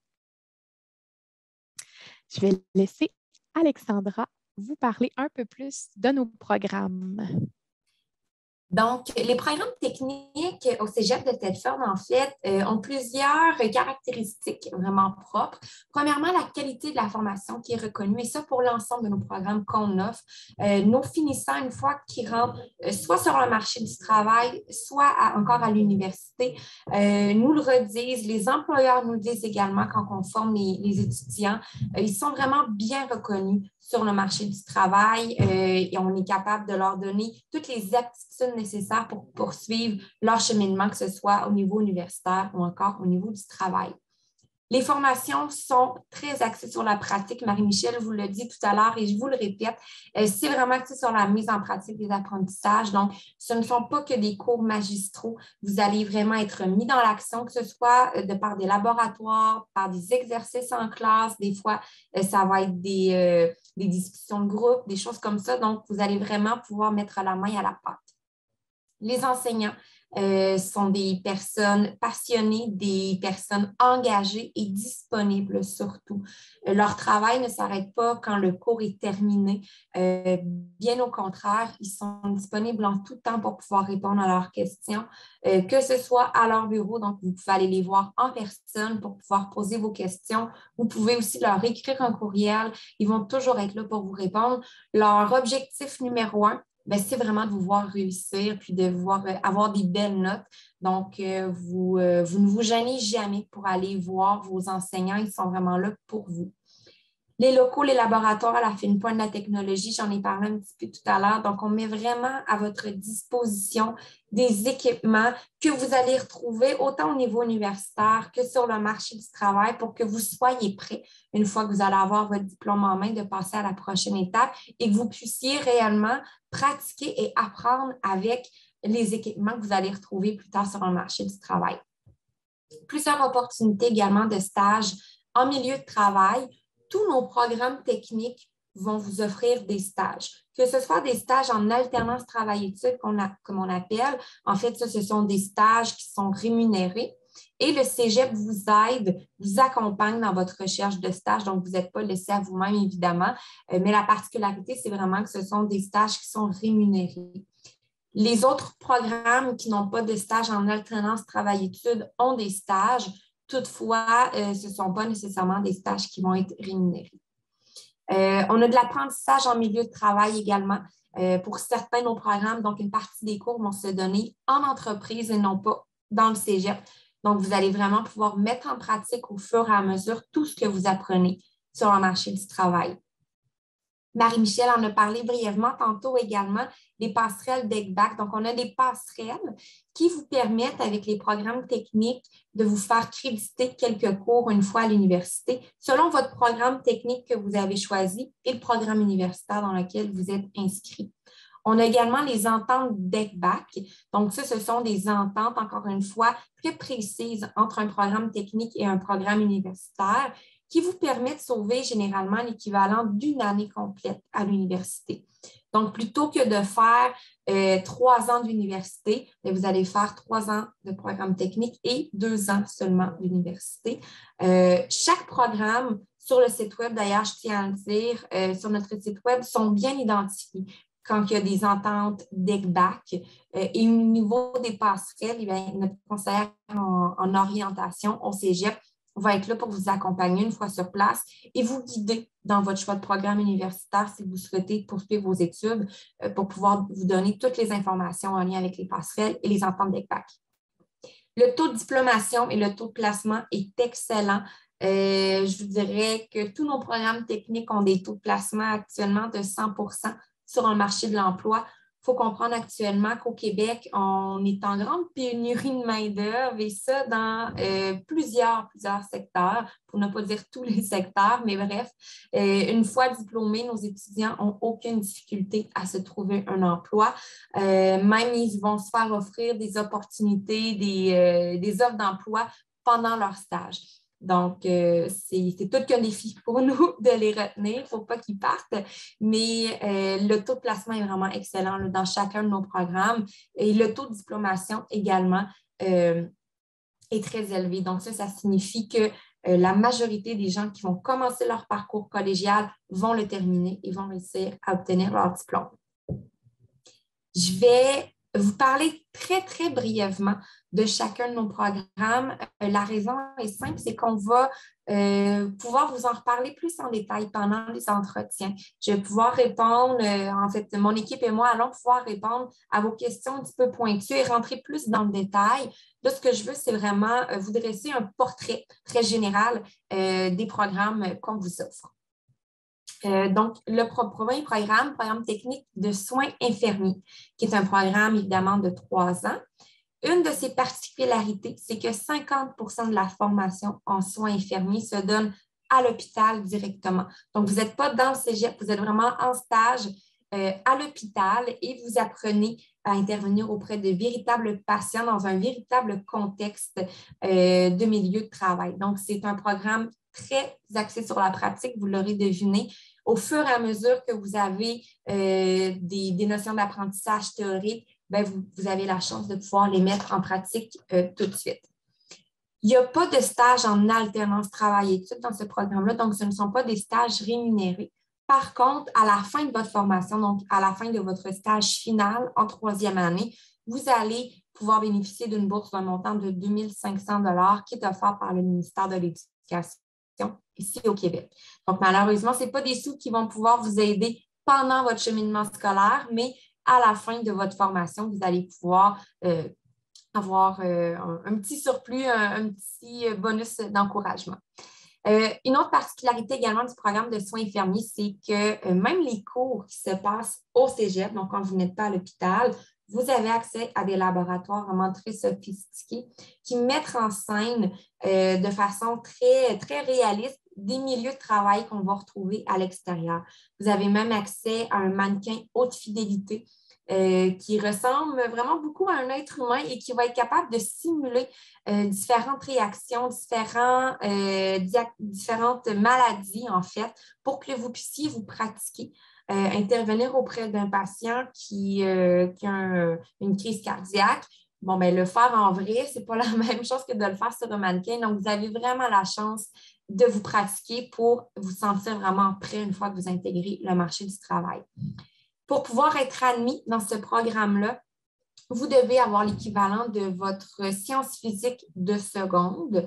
Je vais laisser Alexandra vous parler un peu plus de nos programmes. Donc, les programmes techniques au Cégep de Thetford, en fait, ont plusieurs caractéristiques vraiment propres. Premièrement, la qualité de la formation qui est reconnue, et ça pour l'ensemble de nos programmes qu'on offre. Nos finissants, une fois qu'ils rentrent soit sur le marché du travail, soit encore à l'université, nous le redisent, les employeurs nous le disent également quand on forme les étudiants. Ils sont vraiment bien reconnus sur le marché du travail et on est capable de leur donner toutes les aptitudes nécessaires pour poursuivre leur cheminement, que ce soit au niveau universitaire ou encore au niveau du travail. Les formations sont très axées sur la pratique. Marie-Michel vous l'a dit tout à l'heure et je vous le répète, c'est vraiment axé sur la mise en pratique des apprentissages. Donc, ce ne sont pas que des cours magistraux. Vous allez vraiment être mis dans l'action, que ce soit de par des laboratoires, par des exercices en classe. Des fois, ça va être des discussions de groupe, des choses comme ça. Donc, vous allez vraiment pouvoir mettre la main à la pâte. Les enseignants sont des personnes passionnées, des personnes engagées et disponibles surtout. Leur travail ne s'arrête pas quand le cours est terminé. Bien au contraire, ils sont disponibles en tout temps pour pouvoir répondre à leurs questions, que ce soit à leur bureau, donc vous pouvez aller les voir en personne pour pouvoir poser vos questions. Vous pouvez aussi leur écrire un courriel. Ils vont toujours être là pour vous répondre. Leur objectif numéro 1, bien, c'est vraiment de vous voir réussir puis de vous voir avoir des belles notes. Donc, vous ne vous gênez jamais pour aller voir vos enseignants. Ils sont vraiment là pour vous. Les locaux, les laboratoires à la fine pointe de la technologie, j'en ai parlé un petit peu tout à l'heure. Donc, on met vraiment à votre disposition des équipements que vous allez retrouver autant au niveau universitaire que sur le marché du travail pour que vous soyez prêts, une fois que vous allez avoir votre diplôme en main, de passer à la prochaine étape et que vous puissiez réellement pratiquer et apprendre avec les équipements que vous allez retrouver plus tard sur le marché du travail. Plusieurs opportunités également de stages en milieu de travail. Tous nos programmes techniques vont vous offrir des stages, que ce soit des stages en alternance travail-études, comme on appelle. En fait, ça, ce sont des stages qui sont rémunérés et le cégep vous aide, vous accompagne dans votre recherche de stage. Donc, vous n'êtes pas laissé à vous-même, évidemment, mais la particularité, c'est vraiment que ce sont des stages qui sont rémunérés. Les autres programmes qui n'ont pas de stage en alternance travail-études ont des stages. Toutefois, ce ne sont pas nécessairement des stages qui vont être rémunérés. On a de l'apprentissage en milieu de travail également. Pour certains de nos programmes, donc une partie des cours vont se donner en entreprise et non pas dans le cégep. Donc, vous allez vraiment pouvoir mettre en pratique au fur et à mesure tout ce que vous apprenez sur le marché du travail. Marie-Michel en a parlé brièvement tantôt également, des passerelles d'ECBAC. Donc, on a des passerelles qui vous permettent, avec les programmes techniques, de vous faire créditer quelques cours une fois à l'université, selon votre programme technique que vous avez choisi et le programme universitaire dans lequel vous êtes inscrit. On a également les ententes d'ECBAC. Donc, ça, ce sont des ententes, encore une fois, très précises entre un programme technique et un programme universitaire qui vous permet de sauver généralement l'équivalent d'une année complète à l'université. Donc, plutôt que de faire 3 ans d'université, vous allez faire 3 ans de programme technique et 2 ans seulement d'université. Chaque programme sur le site web, d'ailleurs, je tiens à le dire, sur notre site web, sont bien identifiés quand il y a des ententes d'ECBAC. Et au niveau des passerelles, notre conseillère en orientation au cégep va être là pour vous accompagner une fois sur place et vous guider dans votre choix de programme universitaire si vous souhaitez poursuivre vos études pour pouvoir vous donner toutes les informations en lien avec les passerelles et les ententes d'ECBAC. Le taux de diplomation et le taux de placement est excellent. Je vous dirais que tous nos programmes techniques ont des taux de placement actuellement de 100% sur le marché de l'emploi. Il faut comprendre actuellement qu'au Québec, on est en grande pénurie de main-d'œuvre et ça dans plusieurs secteurs, pour ne pas dire tous les secteurs, mais bref, une fois diplômés, nos étudiants n'ont aucune difficulté à se trouver un emploi. Même ils vont se faire offrir des opportunités, des offres d'emploi pendant leur stage. Donc, c'est tout qu'un défi pour nous de les retenir. Il ne faut pas qu'ils partent, mais le taux de placement est vraiment excellent là, dans chacun de nos programmes et le taux de diplomation également est très élevé. Donc, ça signifie que la majorité des gens qui vont commencer leur parcours collégial vont le terminer et vont réussir à obtenir leur diplôme. Je vais vous parler très, très brièvement de chacun de nos programmes. La raison est simple, c'est qu'on va pouvoir vous en reparler plus en détail pendant les entretiens. Je vais pouvoir répondre, en fait, mon équipe et moi allons pouvoir répondre à vos questions un petit peu pointues et rentrer plus dans le détail. Là, ce que je veux, c'est vraiment vous dresser un portrait très général des programmes qu'on vous offre. Donc, le premier programme technique de soins infirmiers, qui est un programme évidemment de 3 ans. Une de ses particularités, c'est que 50% de la formation en soins infirmiers se donne à l'hôpital directement. Donc, vous n'êtes pas dans le cégep, vous êtes vraiment en stage à l'hôpital et vous apprenez à intervenir auprès de véritables patients dans un véritable contexte de milieu de travail. Donc, c'est un programme très axé sur la pratique, vous l'aurez deviné. Au fur et à mesure que vous avez des notions d'apprentissage théorique, bien, vous avez la chance de pouvoir les mettre en pratique tout de suite. Il n'y a pas de stage en alternance travail-études dans ce programme-là, donc ce ne sont pas des stages rémunérés. Par contre, à la fin de votre formation, donc à la fin de votre stage final en 3e année, vous allez pouvoir bénéficier d'une bourse d'un montant de 2 500 $ qui est offert par le ministère de l'Éducation ici au Québec. Donc, malheureusement, ce n'est pas des sous qui vont pouvoir vous aider pendant votre cheminement scolaire, mais à la fin de votre formation, vous allez pouvoir avoir un petit surplus, un petit bonus d'encouragement. Une autre particularité également du programme de soins infirmiers, c'est que même les cours qui se passent au cégep, donc quand vous n'êtes pas à l'hôpital, vous avez accès à des laboratoires vraiment très sophistiqués qui mettent en scène de façon très, très réaliste des milieux de travail qu'on va retrouver à l'extérieur. Vous avez même accès à un mannequin haute fidélité qui ressemble vraiment beaucoup à un être humain et qui va être capable de simuler différentes réactions, différentes maladies, en fait, pour que vous puissiez vous pratiquer. Intervenir auprès d'un patient qui a une crise cardiaque. Bon, bien, le faire en vrai, ce n'est pas la même chose que de le faire sur un mannequin. Donc, vous avez vraiment la chance de vous pratiquer pour vous sentir vraiment prêt une fois que vous intégrez le marché du travail. Pour pouvoir être admis dans ce programme-là, vous devez avoir l'équivalent de votre science physique de seconde.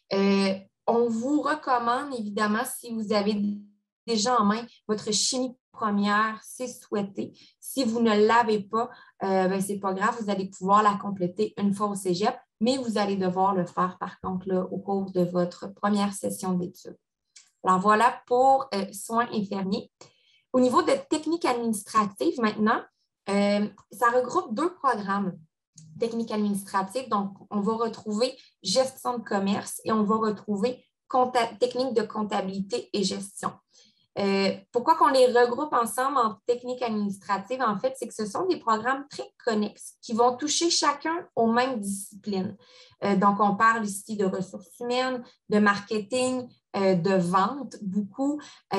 On vous recommande, évidemment, si vous avez déjà en main votre chimie première, c'est souhaité. Si vous ne l'avez pas, ce n'est pas grave, vous allez pouvoir la compléter une fois au cégep, mais vous allez devoir le faire, par contre, là, au cours de votre première session d'études. Alors, voilà pour soins infirmiers. Au niveau de techniques administratives, maintenant, ça regroupe 2 programmes techniques administratives. Donc, on va retrouver gestion de commerce et on va retrouver techniques de comptabilité et gestion. Pourquoi qu'on les regroupe ensemble en techniques administratives? En fait, c'est que ce sont des programmes très connexes qui vont toucher chacun aux mêmes disciplines. Donc, on parle ici de ressources humaines, de marketing, de vente, beaucoup,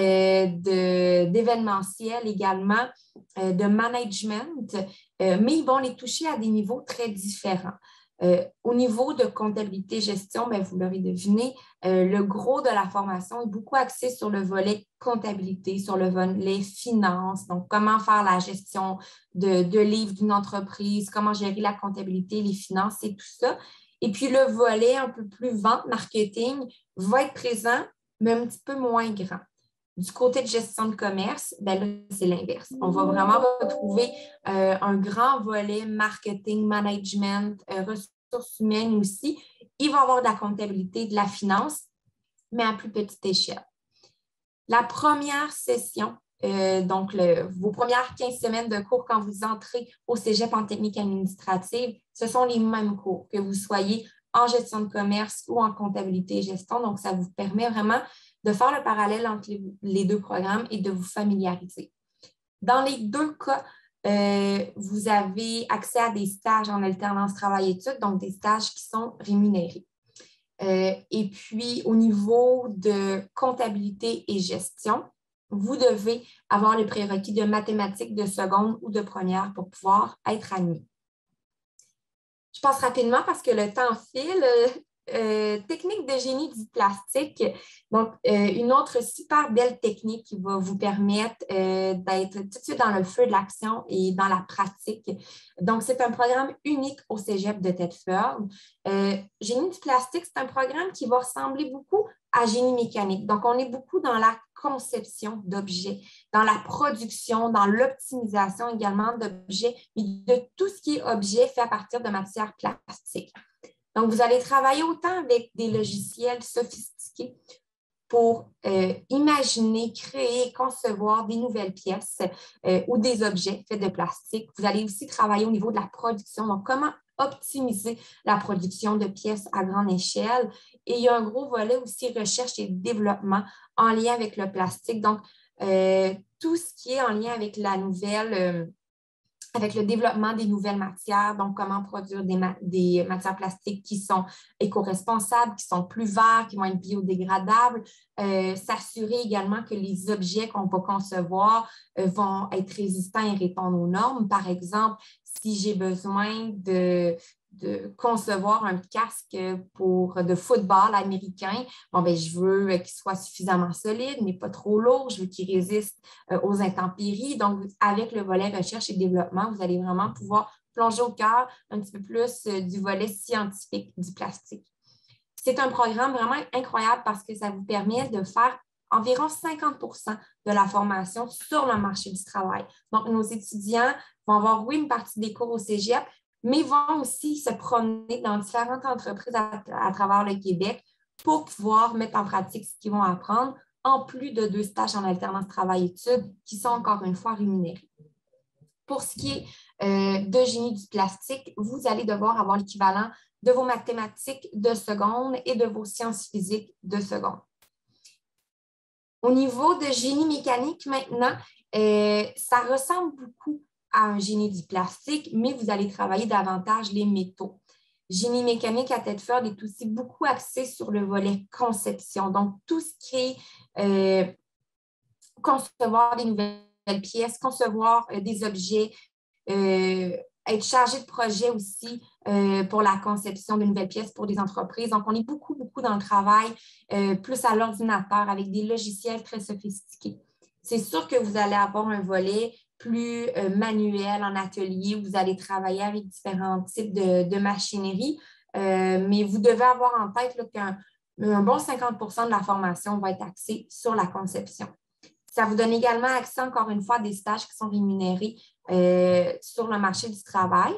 d'événementiel également, de management, mais ils vont les toucher à des niveaux très différents. Au niveau de comptabilité gestion, bien, vous l'aurez deviné, le gros de la formation est beaucoup axé sur le volet comptabilité, sur le volet finance, donc comment faire la gestion de livres d'une entreprise, comment gérer la comptabilité, les finances et tout ça. Et puis, le volet un peu plus vente, marketing, va être présent, mais un petit peu moins grand. Du côté de gestion de commerce, bien là, c'est l'inverse. On va vraiment retrouver un grand volet marketing, management, ressources humaines aussi. Il va y avoir de la comptabilité, de la finance, mais à plus petite échelle. La première session, donc vos premières 15 semaines de cours quand vous entrez au cégep en technique administrative, ce sont les mêmes cours, que vous soyez en gestion de commerce ou en comptabilité et gestion. Donc, ça vous permet vraiment de faire le parallèle entre les 2 programmes et de vous familiariser. Dans les 2 cas, vous avez accès à des stages en alternance travail-études, donc des stages qui sont rémunérés. Et puis, au niveau de comptabilité et gestion, vous devez avoir les prérequis de mathématiques de seconde ou de première pour pouvoir être admis. Je passe rapidement parce que le temps file. Technique de génie du plastique. Donc, une autre super belle technique qui va vous permettre d'être tout de suite dans le feu de l'action et dans la pratique. Donc, c'est un programme unique au cégep de Thetford. Génie du plastique, c'est un programme qui va ressembler beaucoup à génie mécanique. Donc, on est beaucoup dans la conception d'objets, dans la production, dans l'optimisation également d'objets, mais de tout ce qui est objet fait à partir de matières plastiques. Donc, vous allez travailler autant avec des logiciels sophistiqués pour imaginer, créer, concevoir des nouvelles pièces ou des objets faits de plastique. Vous allez aussi travailler au niveau de la production, donc comment optimiser la production de pièces à grande échelle. Et il y a un gros volet aussi recherche et développement en lien avec le plastique. Donc, tout ce qui est en lien avec la nouvelle... avec le développement des nouvelles matières, donc comment produire des matières plastiques qui sont éco-responsables, qui sont plus verts, qui vont être biodégradables, s'assurer également que les objets qu'on va concevoir vont être résistants et répondre aux normes. Par exemple, si j'ai besoin de concevoir un casque de football américain, bon, ben, je veux qu'il soit suffisamment solide, mais pas trop lourd. Je veux qu'il résiste aux intempéries. Donc, avec le volet recherche et développement, vous allez vraiment pouvoir plonger au cœur un petit peu plus du volet scientifique du plastique. C'est un programme vraiment incroyable parce que ça vous permet de faire environ 50% de la formation sur le marché du travail. Donc, nos étudiants vont avoir, oui, une partie des cours au cégep, mais vont aussi se promener dans différentes entreprises à travers le Québec pour pouvoir mettre en pratique ce qu'ils vont apprendre, en plus de 2 stages en alternance travail-études qui sont encore une fois rémunérés. Pour ce qui est de génie du plastique, vous allez devoir avoir l'équivalent de vos mathématiques de seconde et de vos sciences physiques de seconde. Au niveau de génie mécanique maintenant, ça ressemble beaucoup à un génie du plastique, mais vous allez travailler davantage les métaux. Génie mécanique à Thetford est aussi beaucoup axé sur le volet conception. Donc, tout ce qui est concevoir des nouvelles pièces, concevoir des objets, être chargé de projet aussi pour la conception de nouvelles pièces pour des entreprises. Donc, on est beaucoup dans le travail, plus à l'ordinateur, avec des logiciels très sophistiqués. C'est sûr que vous allez avoir un volet plus manuel en atelier, où vous allez travailler avec différents types de machinerie, mais vous devez avoir en tête qu'un bon 50% de la formation va être axée sur la conception. Ça vous donne également accès, encore une fois, à des stages qui sont rémunérés sur le marché du travail.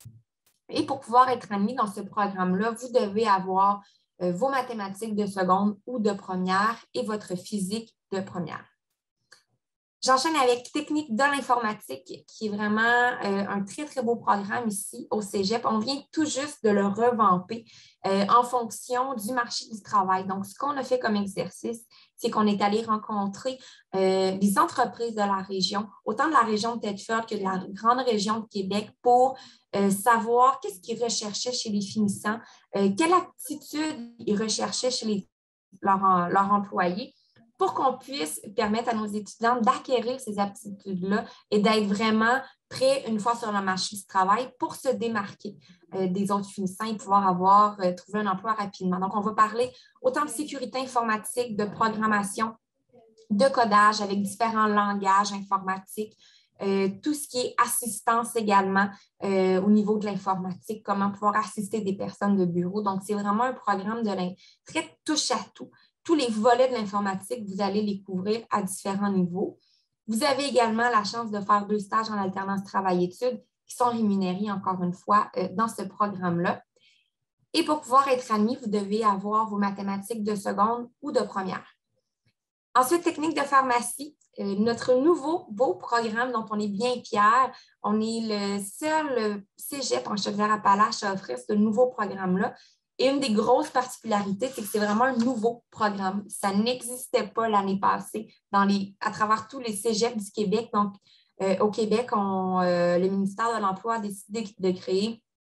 Et pour pouvoir être admis dans ce programme-là, vous devez avoir vos mathématiques de seconde ou de première et votre physique de première. J'enchaîne avec Technique de l'informatique, qui est vraiment un très beau programme ici au Cégep. On vient tout juste de le revamper en fonction du marché du travail. Donc, ce qu'on a fait comme exercice, c'est qu'on est allé rencontrer des entreprises de la région, autant de la région de Thetford que de la grande région de Québec, pour savoir qu'est-ce qu'ils recherchaient chez les finissants, quelle aptitude ils recherchaient chez leurs employés, pour qu'on puisse permettre à nos étudiants d'acquérir ces aptitudes-là et d'être vraiment prêts une fois sur le marché du travail pour se démarquer des autres finissants et pouvoir trouver un emploi rapidement. Donc, on va parler autant de sécurité informatique, de programmation, de codage avec différents langages informatiques, tout ce qui est assistance également au niveau de l'informatique, comment pouvoir assister des personnes de bureau. Donc, c'est vraiment un programme très touche à tout. Tous les volets de l'informatique, vous allez les couvrir à différents niveaux. Vous avez également la chance de faire 2 stages en alternance travail-études qui sont rémunérés, encore une fois, dans ce programme-là. Et pour pouvoir être admis, vous devez avoir vos mathématiques de seconde ou de première. Ensuite, technique de pharmacie, notre nouveau beau programme dont on est bien fiers. On est le seul cégep en Chaudière-Appalaches à offrir ce nouveau programme-là. Et une des grosses particularités, c'est que c'est vraiment un nouveau programme. Ça n'existait pas l'année passée à travers tous les cégeps du Québec. Donc, au Québec, le ministère de l'Emploi a décidé de créer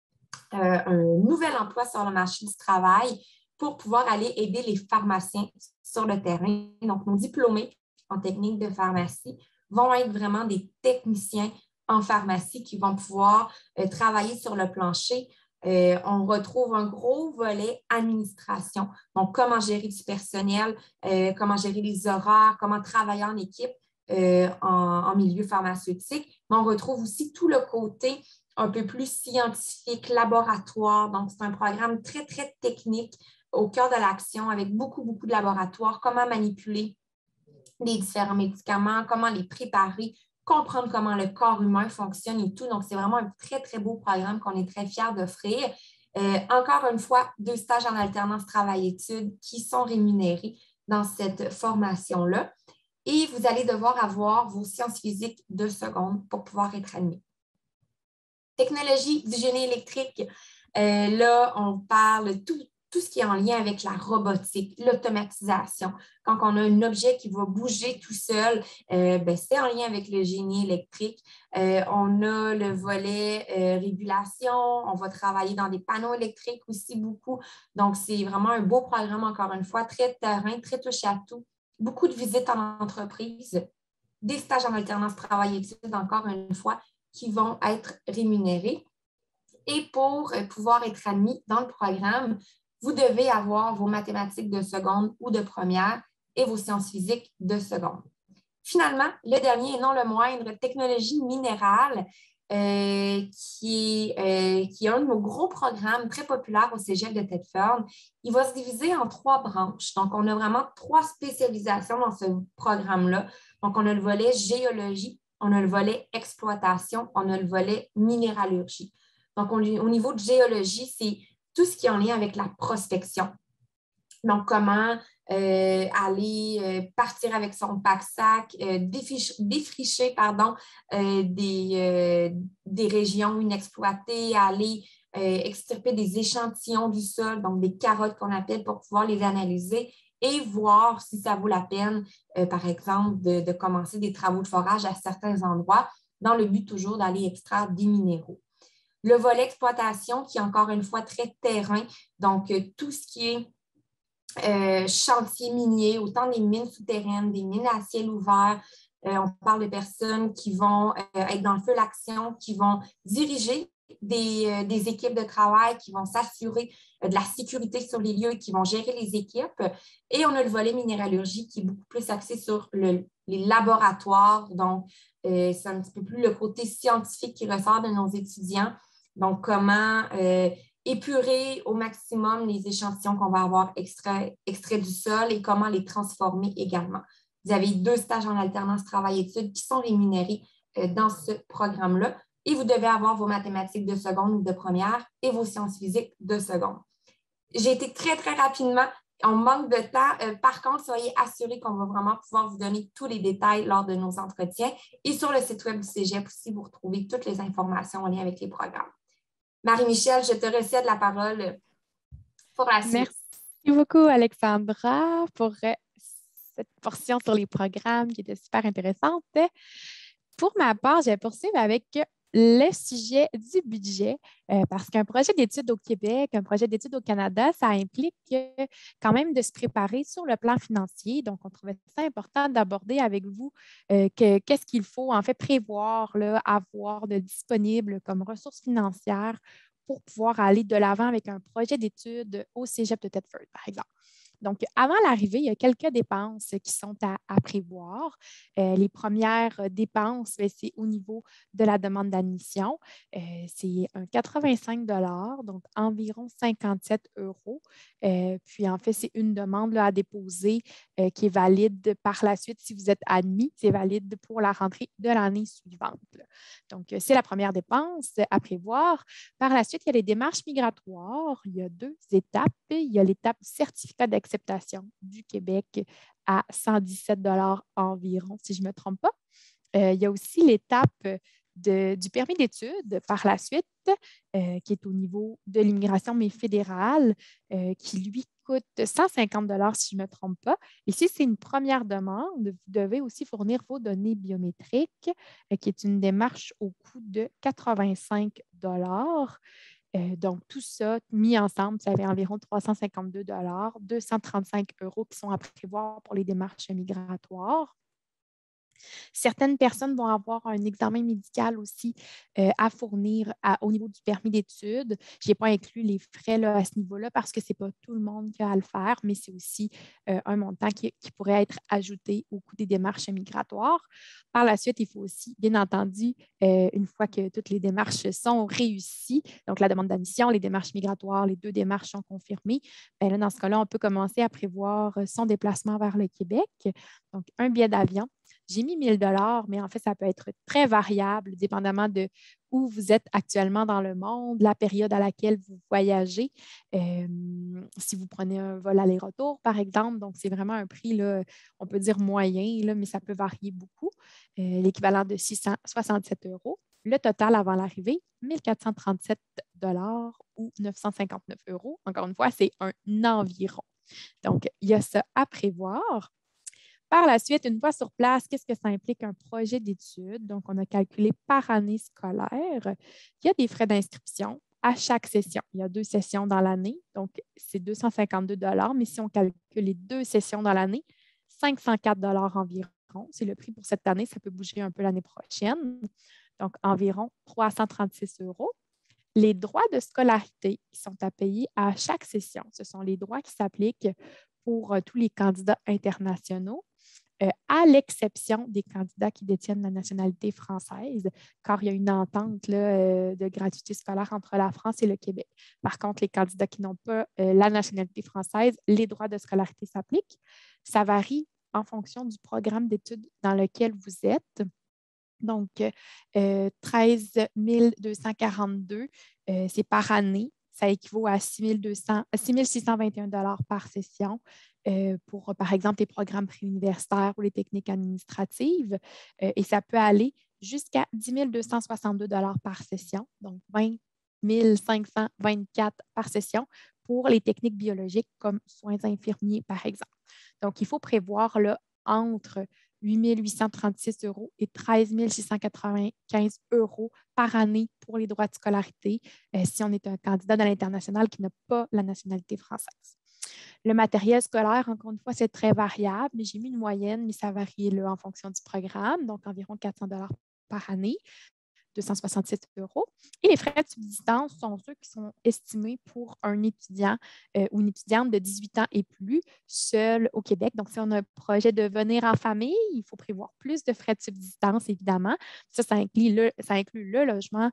un nouvel emploi sur le marché du travail pour pouvoir aller aider les pharmaciens sur le terrain. Donc, nos diplômés en technique de pharmacie vont être vraiment des techniciens en pharmacie qui vont pouvoir travailler sur le plancher. On retrouve un gros volet administration. Donc, comment gérer du personnel, comment gérer les horaires, comment travailler en équipe en milieu pharmaceutique. Mais on retrouve aussi tout le côté un peu plus scientifique, laboratoire. Donc, c'est un programme très technique au cœur de l'action avec beaucoup de laboratoires, comment manipuler les différents médicaments, comment les préparer, comprendre comment le corps humain fonctionne et tout. Donc, c'est vraiment un très beau programme qu'on est très fiers d'offrir. Encore une fois, 2 stages en alternance travail-études qui sont rémunérés dans cette formation-là. Et vous allez devoir avoir vos sciences physiques de seconde pour pouvoir être admis. Technologie du génie électrique. Là, on parle tout ce qui est en lien avec la robotique, l'automatisation. Quand on a un objet qui va bouger tout seul, c'est en lien avec le génie électrique. On a le volet régulation. On va travailler dans des panneaux électriques aussi beaucoup. Donc, c'est vraiment un beau programme, encore une fois, très terrain, très touche à tout. Beaucoup de visites en entreprise, des stages en alternance travail-études, encore une fois, qui vont être rémunérés. Et pour pouvoir être admis dans le programme, vous devez avoir vos mathématiques de seconde ou de première et vos sciences physiques de seconde. Finalement, le dernier et non le moindre, technologie minérale, qui est un de nos gros programmes très populaires au Cégep de Thetford. Il va se diviser en 3 branches. Donc, on a vraiment 3 spécialisations dans ce programme-là. Donc, on a le volet géologie, on a le volet exploitation, on a le volet minéralurgie. Donc, au niveau de géologie, c'est tout ce qui est en lien avec la prospection. Donc, comment aller partir avec son pack-sac, défricher des régions inexploitées, aller extirper des échantillons du sol, donc des carottes qu'on appelle pour pouvoir les analyser et voir si ça vaut la peine, par exemple, de commencer des travaux de forage à certains endroits dans le but toujours d'aller extraire des minéraux. Le volet exploitation qui est encore une fois très terrain, donc tout ce qui est chantier minier, autant des mines souterraines, des mines à ciel ouvert. On parle de personnes qui vont être dans le feu l'action, qui vont diriger des équipes de travail, qui vont s'assurer de la sécurité sur les lieux, qui vont gérer les équipes. Et on a le volet minéralurgie qui est beaucoup plus axé sur les laboratoires. Donc, c'est un petit peu plus le côté scientifique qui ressort de nos étudiants. Donc, comment épurer au maximum les échantillons qu'on va avoir extraits du sol et comment les transformer également. Vous avez 2 stages en alternance travail-études qui sont rémunérés dans ce programme-là et vous devez avoir vos mathématiques de seconde ou de première et vos sciences physiques de seconde. J'ai été très, très rapidement. On manque de temps. Par contre, soyez assurés qu'on va vraiment pouvoir vous donner tous les détails lors de nos entretiens. Et sur le site web du Cégep aussi, vous retrouvez toutes les informations en lien avec les programmes. Marie-Michel, je te recède la parole pour la suite. Merci beaucoup, Alexandra, pour cette portion sur les programmes qui était super intéressante. Pour ma part, je vais poursuivre avec le sujet du budget, parce qu'un projet d'études au Québec, un projet d'études au Canada, ça implique quand même de se préparer sur le plan financier. Donc, on trouvait ça important d'aborder avec vous qu'est-ce qu'il faut en fait prévoir, là, avoir de disponible comme ressources financières pour pouvoir aller de l'avant avec un projet d'études au Cégep de Thetford, par exemple. Donc, avant l'arrivée, il y a quelques dépenses qui sont à prévoir. Les premières dépenses, c'est au niveau de la demande d'admission. C'est un 85 donc environ 57 €. Puis, en fait, c'est une demande là, à déposer qui est valide par la suite si vous êtes admis. C'est valide pour la rentrée de l'année suivante. Donc, c'est la première dépense à prévoir. Par la suite, il y a les démarches migratoires. Il y a 2 étapes. Il y a l'étape du certificat d'acceptation du Québec à 117 $ environ, si je ne me trompe pas. Il y a aussi l'étape du permis d'études par la suite, qui est au niveau de l'immigration, mais fédérale, qui lui coûte 150 $ si je ne me trompe pas. Ici, c'est une première demande. Vous devez aussi fournir vos données biométriques, qui est une démarche au coût de 85 $. Donc, tout ça mis ensemble, ça fait environ 352 $, 235 € qui sont à prévoir pour les démarches migratoires. Certaines personnes vont avoir un examen médical aussi à fournir au niveau du permis d'études. Je n'ai pas inclus les frais là, à ce niveau-là parce que ce n'est pas tout le monde qui a à le faire, mais c'est aussi un montant qui pourrait être ajouté au coût des démarches migratoires. Par la suite, il faut aussi, bien entendu, une fois que toutes les démarches sont réussies, donc la demande d'admission, les démarches migratoires, les 2 démarches sont confirmées, bien là, dans ce cas-là, on peut commencer à prévoir son déplacement vers le Québec. Donc, un billet d'avion. J'ai mis 1 000 $, mais en fait, ça peut être très variable, dépendamment de où vous êtes actuellement dans le monde, la période à laquelle vous voyagez. Si vous prenez un vol aller-retour, par exemple, donc c'est vraiment un prix, là, on peut dire moyen, là, mais ça peut varier beaucoup. L'équivalent de 667 €. Le total avant l'arrivée, 1 437 $ ou 959 €. Encore une fois, c'est un environ. Donc, il y a ça à prévoir. Par la suite, une fois sur place, qu'est-ce que ça implique un projet d'études? Donc, on a calculé par année scolaire. Il y a des frais d'inscription à chaque session. Il y a 2 sessions dans l'année, donc c'est 252 $, mais si on calcule les 2 sessions dans l'année, 504 $ environ. C'est le prix pour cette année, ça peut bouger un peu l'année prochaine. Donc, environ 336 €. Les droits de scolarité qui sont à payer à chaque session, ce sont les droits qui s'appliquent pour tous les candidats internationaux, à l'exception des candidats qui détiennent la nationalité française, car il y a une entente là, de gratuité scolaire entre la France et le Québec. Par contre, les candidats qui n'ont pas la nationalité française, les droits de scolarité s'appliquent. Ça varie en fonction du programme d'études dans lequel vous êtes. Donc, 13 242, c'est par année. Ça équivaut à 6 621 $ par session pour, par exemple, les programmes préuniversitaires ou les techniques administratives. Et ça peut aller jusqu'à 10 262 $ par session, donc 20 524 par session pour les techniques biologiques comme soins infirmiers, par exemple. Donc, il faut prévoir là, entre 8 836 € et 13 695 € par année pour les droits de scolarité si on est un candidat dans l'international qui n'a pas la nationalité française. Le matériel scolaire, encore une fois, c'est très variable, mais j'ai mis une moyenne, mais ça varie là, en fonction du programme, donc environ 400 $ par année. 267 €. Et les frais de subsistance sont ceux qui sont estimés pour un étudiant ou une étudiante de 18 ans et plus seul au Québec. Donc, si on a un projet de venir en famille, il faut prévoir plus de frais de subsistance, évidemment. Ça inclut le logement,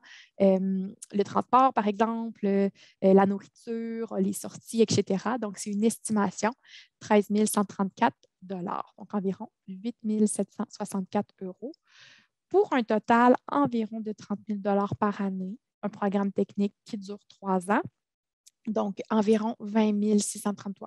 le transport, par exemple, la nourriture, les sorties, etc. Donc, c'est une estimation, 13 134 $, donc environ 8 764 €. Pour un total environ de 30 000 $ par année, un programme technique qui dure 3 ans, donc environ 20 633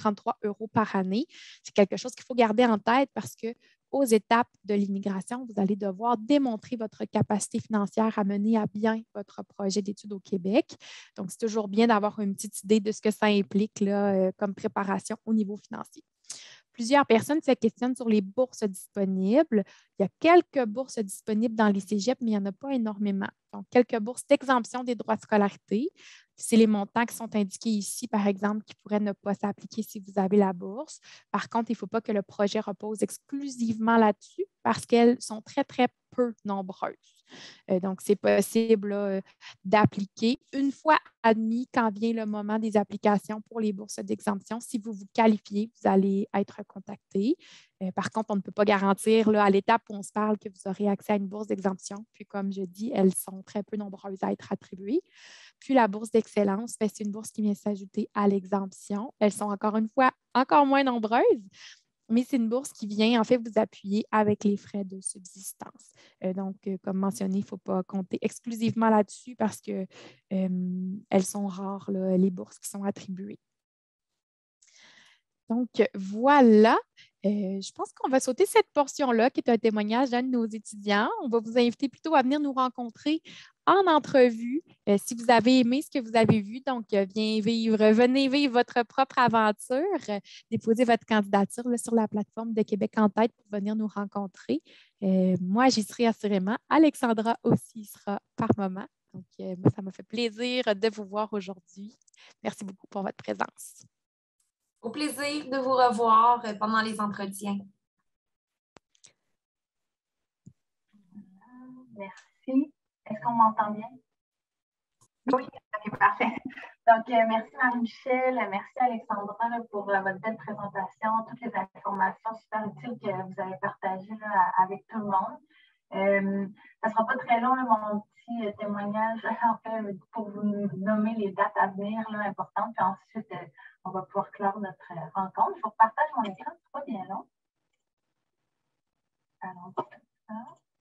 € par année. C'est quelque chose qu'il faut garder en tête parce que aux étapes de l'immigration, vous allez devoir démontrer votre capacité financière à mener à bien votre projet d'études au Québec. Donc, c'est toujours bien d'avoir une petite idée de ce que ça implique là, comme préparation au niveau financier. Plusieurs personnes se questionnent sur les bourses disponibles. Il y a quelques bourses disponibles dans les cégeps, mais il n'y en a pas énormément. Donc, quelques bourses d'exemption des droits de scolarité. C'est les montants qui sont indiqués ici, par exemple, qui pourraient ne pas s'appliquer si vous avez la bourse. Par contre, il ne faut pas que le projet repose exclusivement là-dessus parce qu'elles sont très, très peu nombreuses. Donc, c'est possible là, d'appliquer une fois admis quand vient le moment des applications pour les bourses d'exemption. Si vous vous qualifiez, vous allez être contacté. Par contre, on ne peut pas garantir là, à l'étape où on se parle que vous aurez accès à une bourse d'exemption. Puis, comme je dis, elles sont très peu nombreuses à être attribuées. Puis, la bourse d'excellence, c'est une bourse qui vient s'ajouter à l'exemption. Elles sont encore une fois encore moins nombreuses, mais c'est une bourse qui vient en fait vous appuyer avec les frais de subsistance. Donc, comme mentionné, il ne faut pas compter exclusivement là-dessus parce qu'elles sont rares, là, les bourses qui sont attribuées. Donc, voilà. Je pense qu'on va sauter cette portion-là qui est un témoignage d'un de nos étudiants. On va vous inviter plutôt à venir nous rencontrer en entrevue si vous avez aimé ce que vous avez vu. Donc, venez vivre votre propre aventure. Déposez votre candidature là, sur la plateforme de Québec en tête pour venir nous rencontrer. Moi, j'y serai assurément. Alexandra aussi y sera par moment. Donc, moi, ça m'a fait plaisir de vous voir aujourd'hui. Merci beaucoup pour votre présence. Au plaisir de vous revoir pendant les entretiens. Merci. Est-ce qu'on m'entend bien? Oui, ok, parfait. Donc, merci Marie-Michel, merci Alexandra là, pour votre belle présentation, toutes les informations super utiles que vous avez partagées là, avec tout le monde. Ça ne sera pas très long, là, mon petit témoignage, en fait, pour vous nommer les dates à venir là, importantes, puis ensuite, on va pouvoir clore notre rencontre. Je vous partage mon écran, c'est pas bien long. Alors, ça.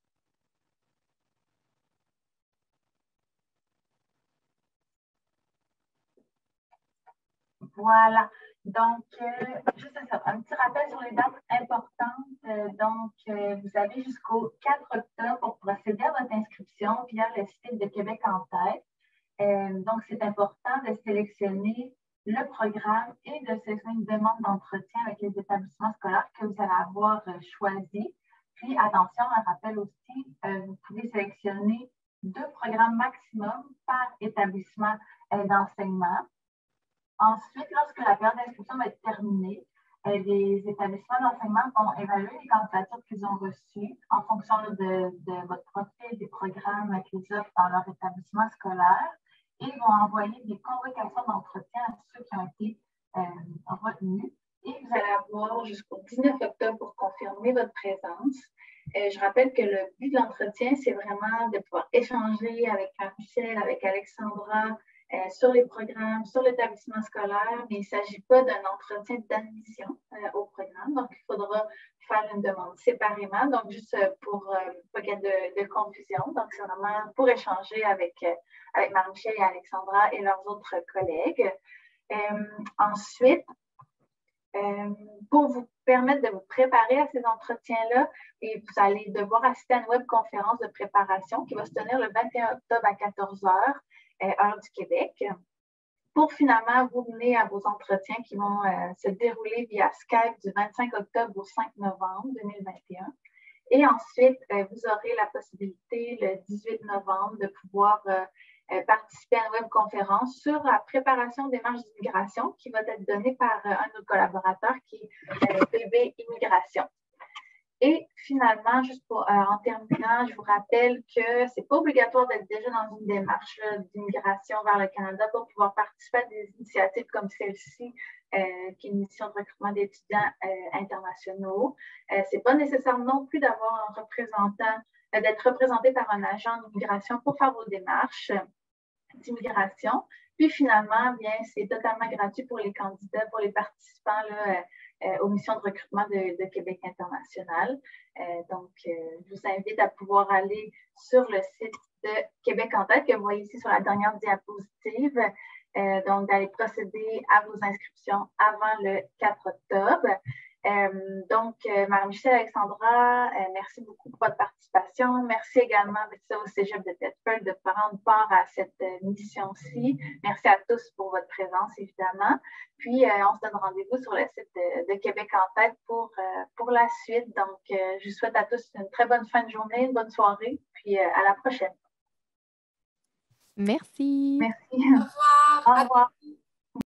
Voilà. Donc, juste ça, un petit rappel sur les dates importantes. Donc, vous avez jusqu'au 4 octobre pour procéder à votre inscription via le site de Québec en tête. Donc, c'est important de sélectionner le programme et de sélectionner une demande d'entretien avec les établissements scolaires que vous allez avoir choisi. Puis, attention, un rappel aussi, vous pouvez sélectionner 2 programmes maximum par établissement d'enseignement. Ensuite, lorsque la période d'inscription va être terminée, les établissements d'enseignement vont évaluer les candidatures qu'ils ont reçues en fonction de votre profil, des programmes qu'ils offrent dans leur établissement scolaire et vont envoyer des convocations d'entretien à ceux qui ont été retenus. Et vous allez avoir jusqu'au 19 octobre pour confirmer votre présence. Je rappelle que le but de l'entretien, c'est vraiment de pouvoir échanger avec Michel, avec Alexandra, sur les programmes, sur l'établissement scolaire, mais il ne s'agit pas d'un entretien d'admission au programme. Donc, il faudra faire une demande séparément. Donc, juste pour pas qu'il y ait de confusion. Donc, c'est vraiment pour échanger avec Marie-Michel et Alexandra et leurs autres collègues. Ensuite, pour vous permettre de vous préparer à ces entretiens-là, et vous allez devoir assister à une webconférence de préparation qui va se tenir le 21 octobre à 14 h, heure du Québec, pour finalement vous mener à vos entretiens qui vont se dérouler via Skype du 25 octobre au 5 novembre 2021. Et ensuite, vous aurez la possibilité le 18 novembre de pouvoir participer à une webconférence sur la préparation des démarches d'immigration qui va être donnée par un de nos collaborateurs qui est BB Immigration. Et finalement, juste en terminant, je vous rappelle que ce n'est pas obligatoire d'être déjà dans une démarche d'immigration vers le Canada pour pouvoir participer à des initiatives comme celle-ci, qui est une mission de recrutement d'étudiants internationaux. Ce n'est pas nécessaire non plus d'avoir un représentant, d'être représenté par un agent d'immigration pour faire vos démarches d'immigration. Puis finalement, bien, c'est totalement gratuit pour les candidats, pour les participants là, aux missions de recrutement de Québec International. Donc, je vous invite à pouvoir aller sur le site de Québec en tête que vous voyez ici sur la dernière diapositive. Donc, d'aller procéder à vos inscriptions avant le 4 octobre. Donc, Marie-Michel, Alexandra, merci beaucoup pour votre participation. Merci également au Cégep de Thetford de prendre part à cette mission-ci. Merci à tous pour votre présence, évidemment. Puis, on se donne rendez-vous sur le site de Québec en tête pour la suite. Donc, je vous souhaite à tous une très bonne fin de journée, une bonne soirée, puis à la prochaine. Merci. Merci. Au revoir. Au revoir.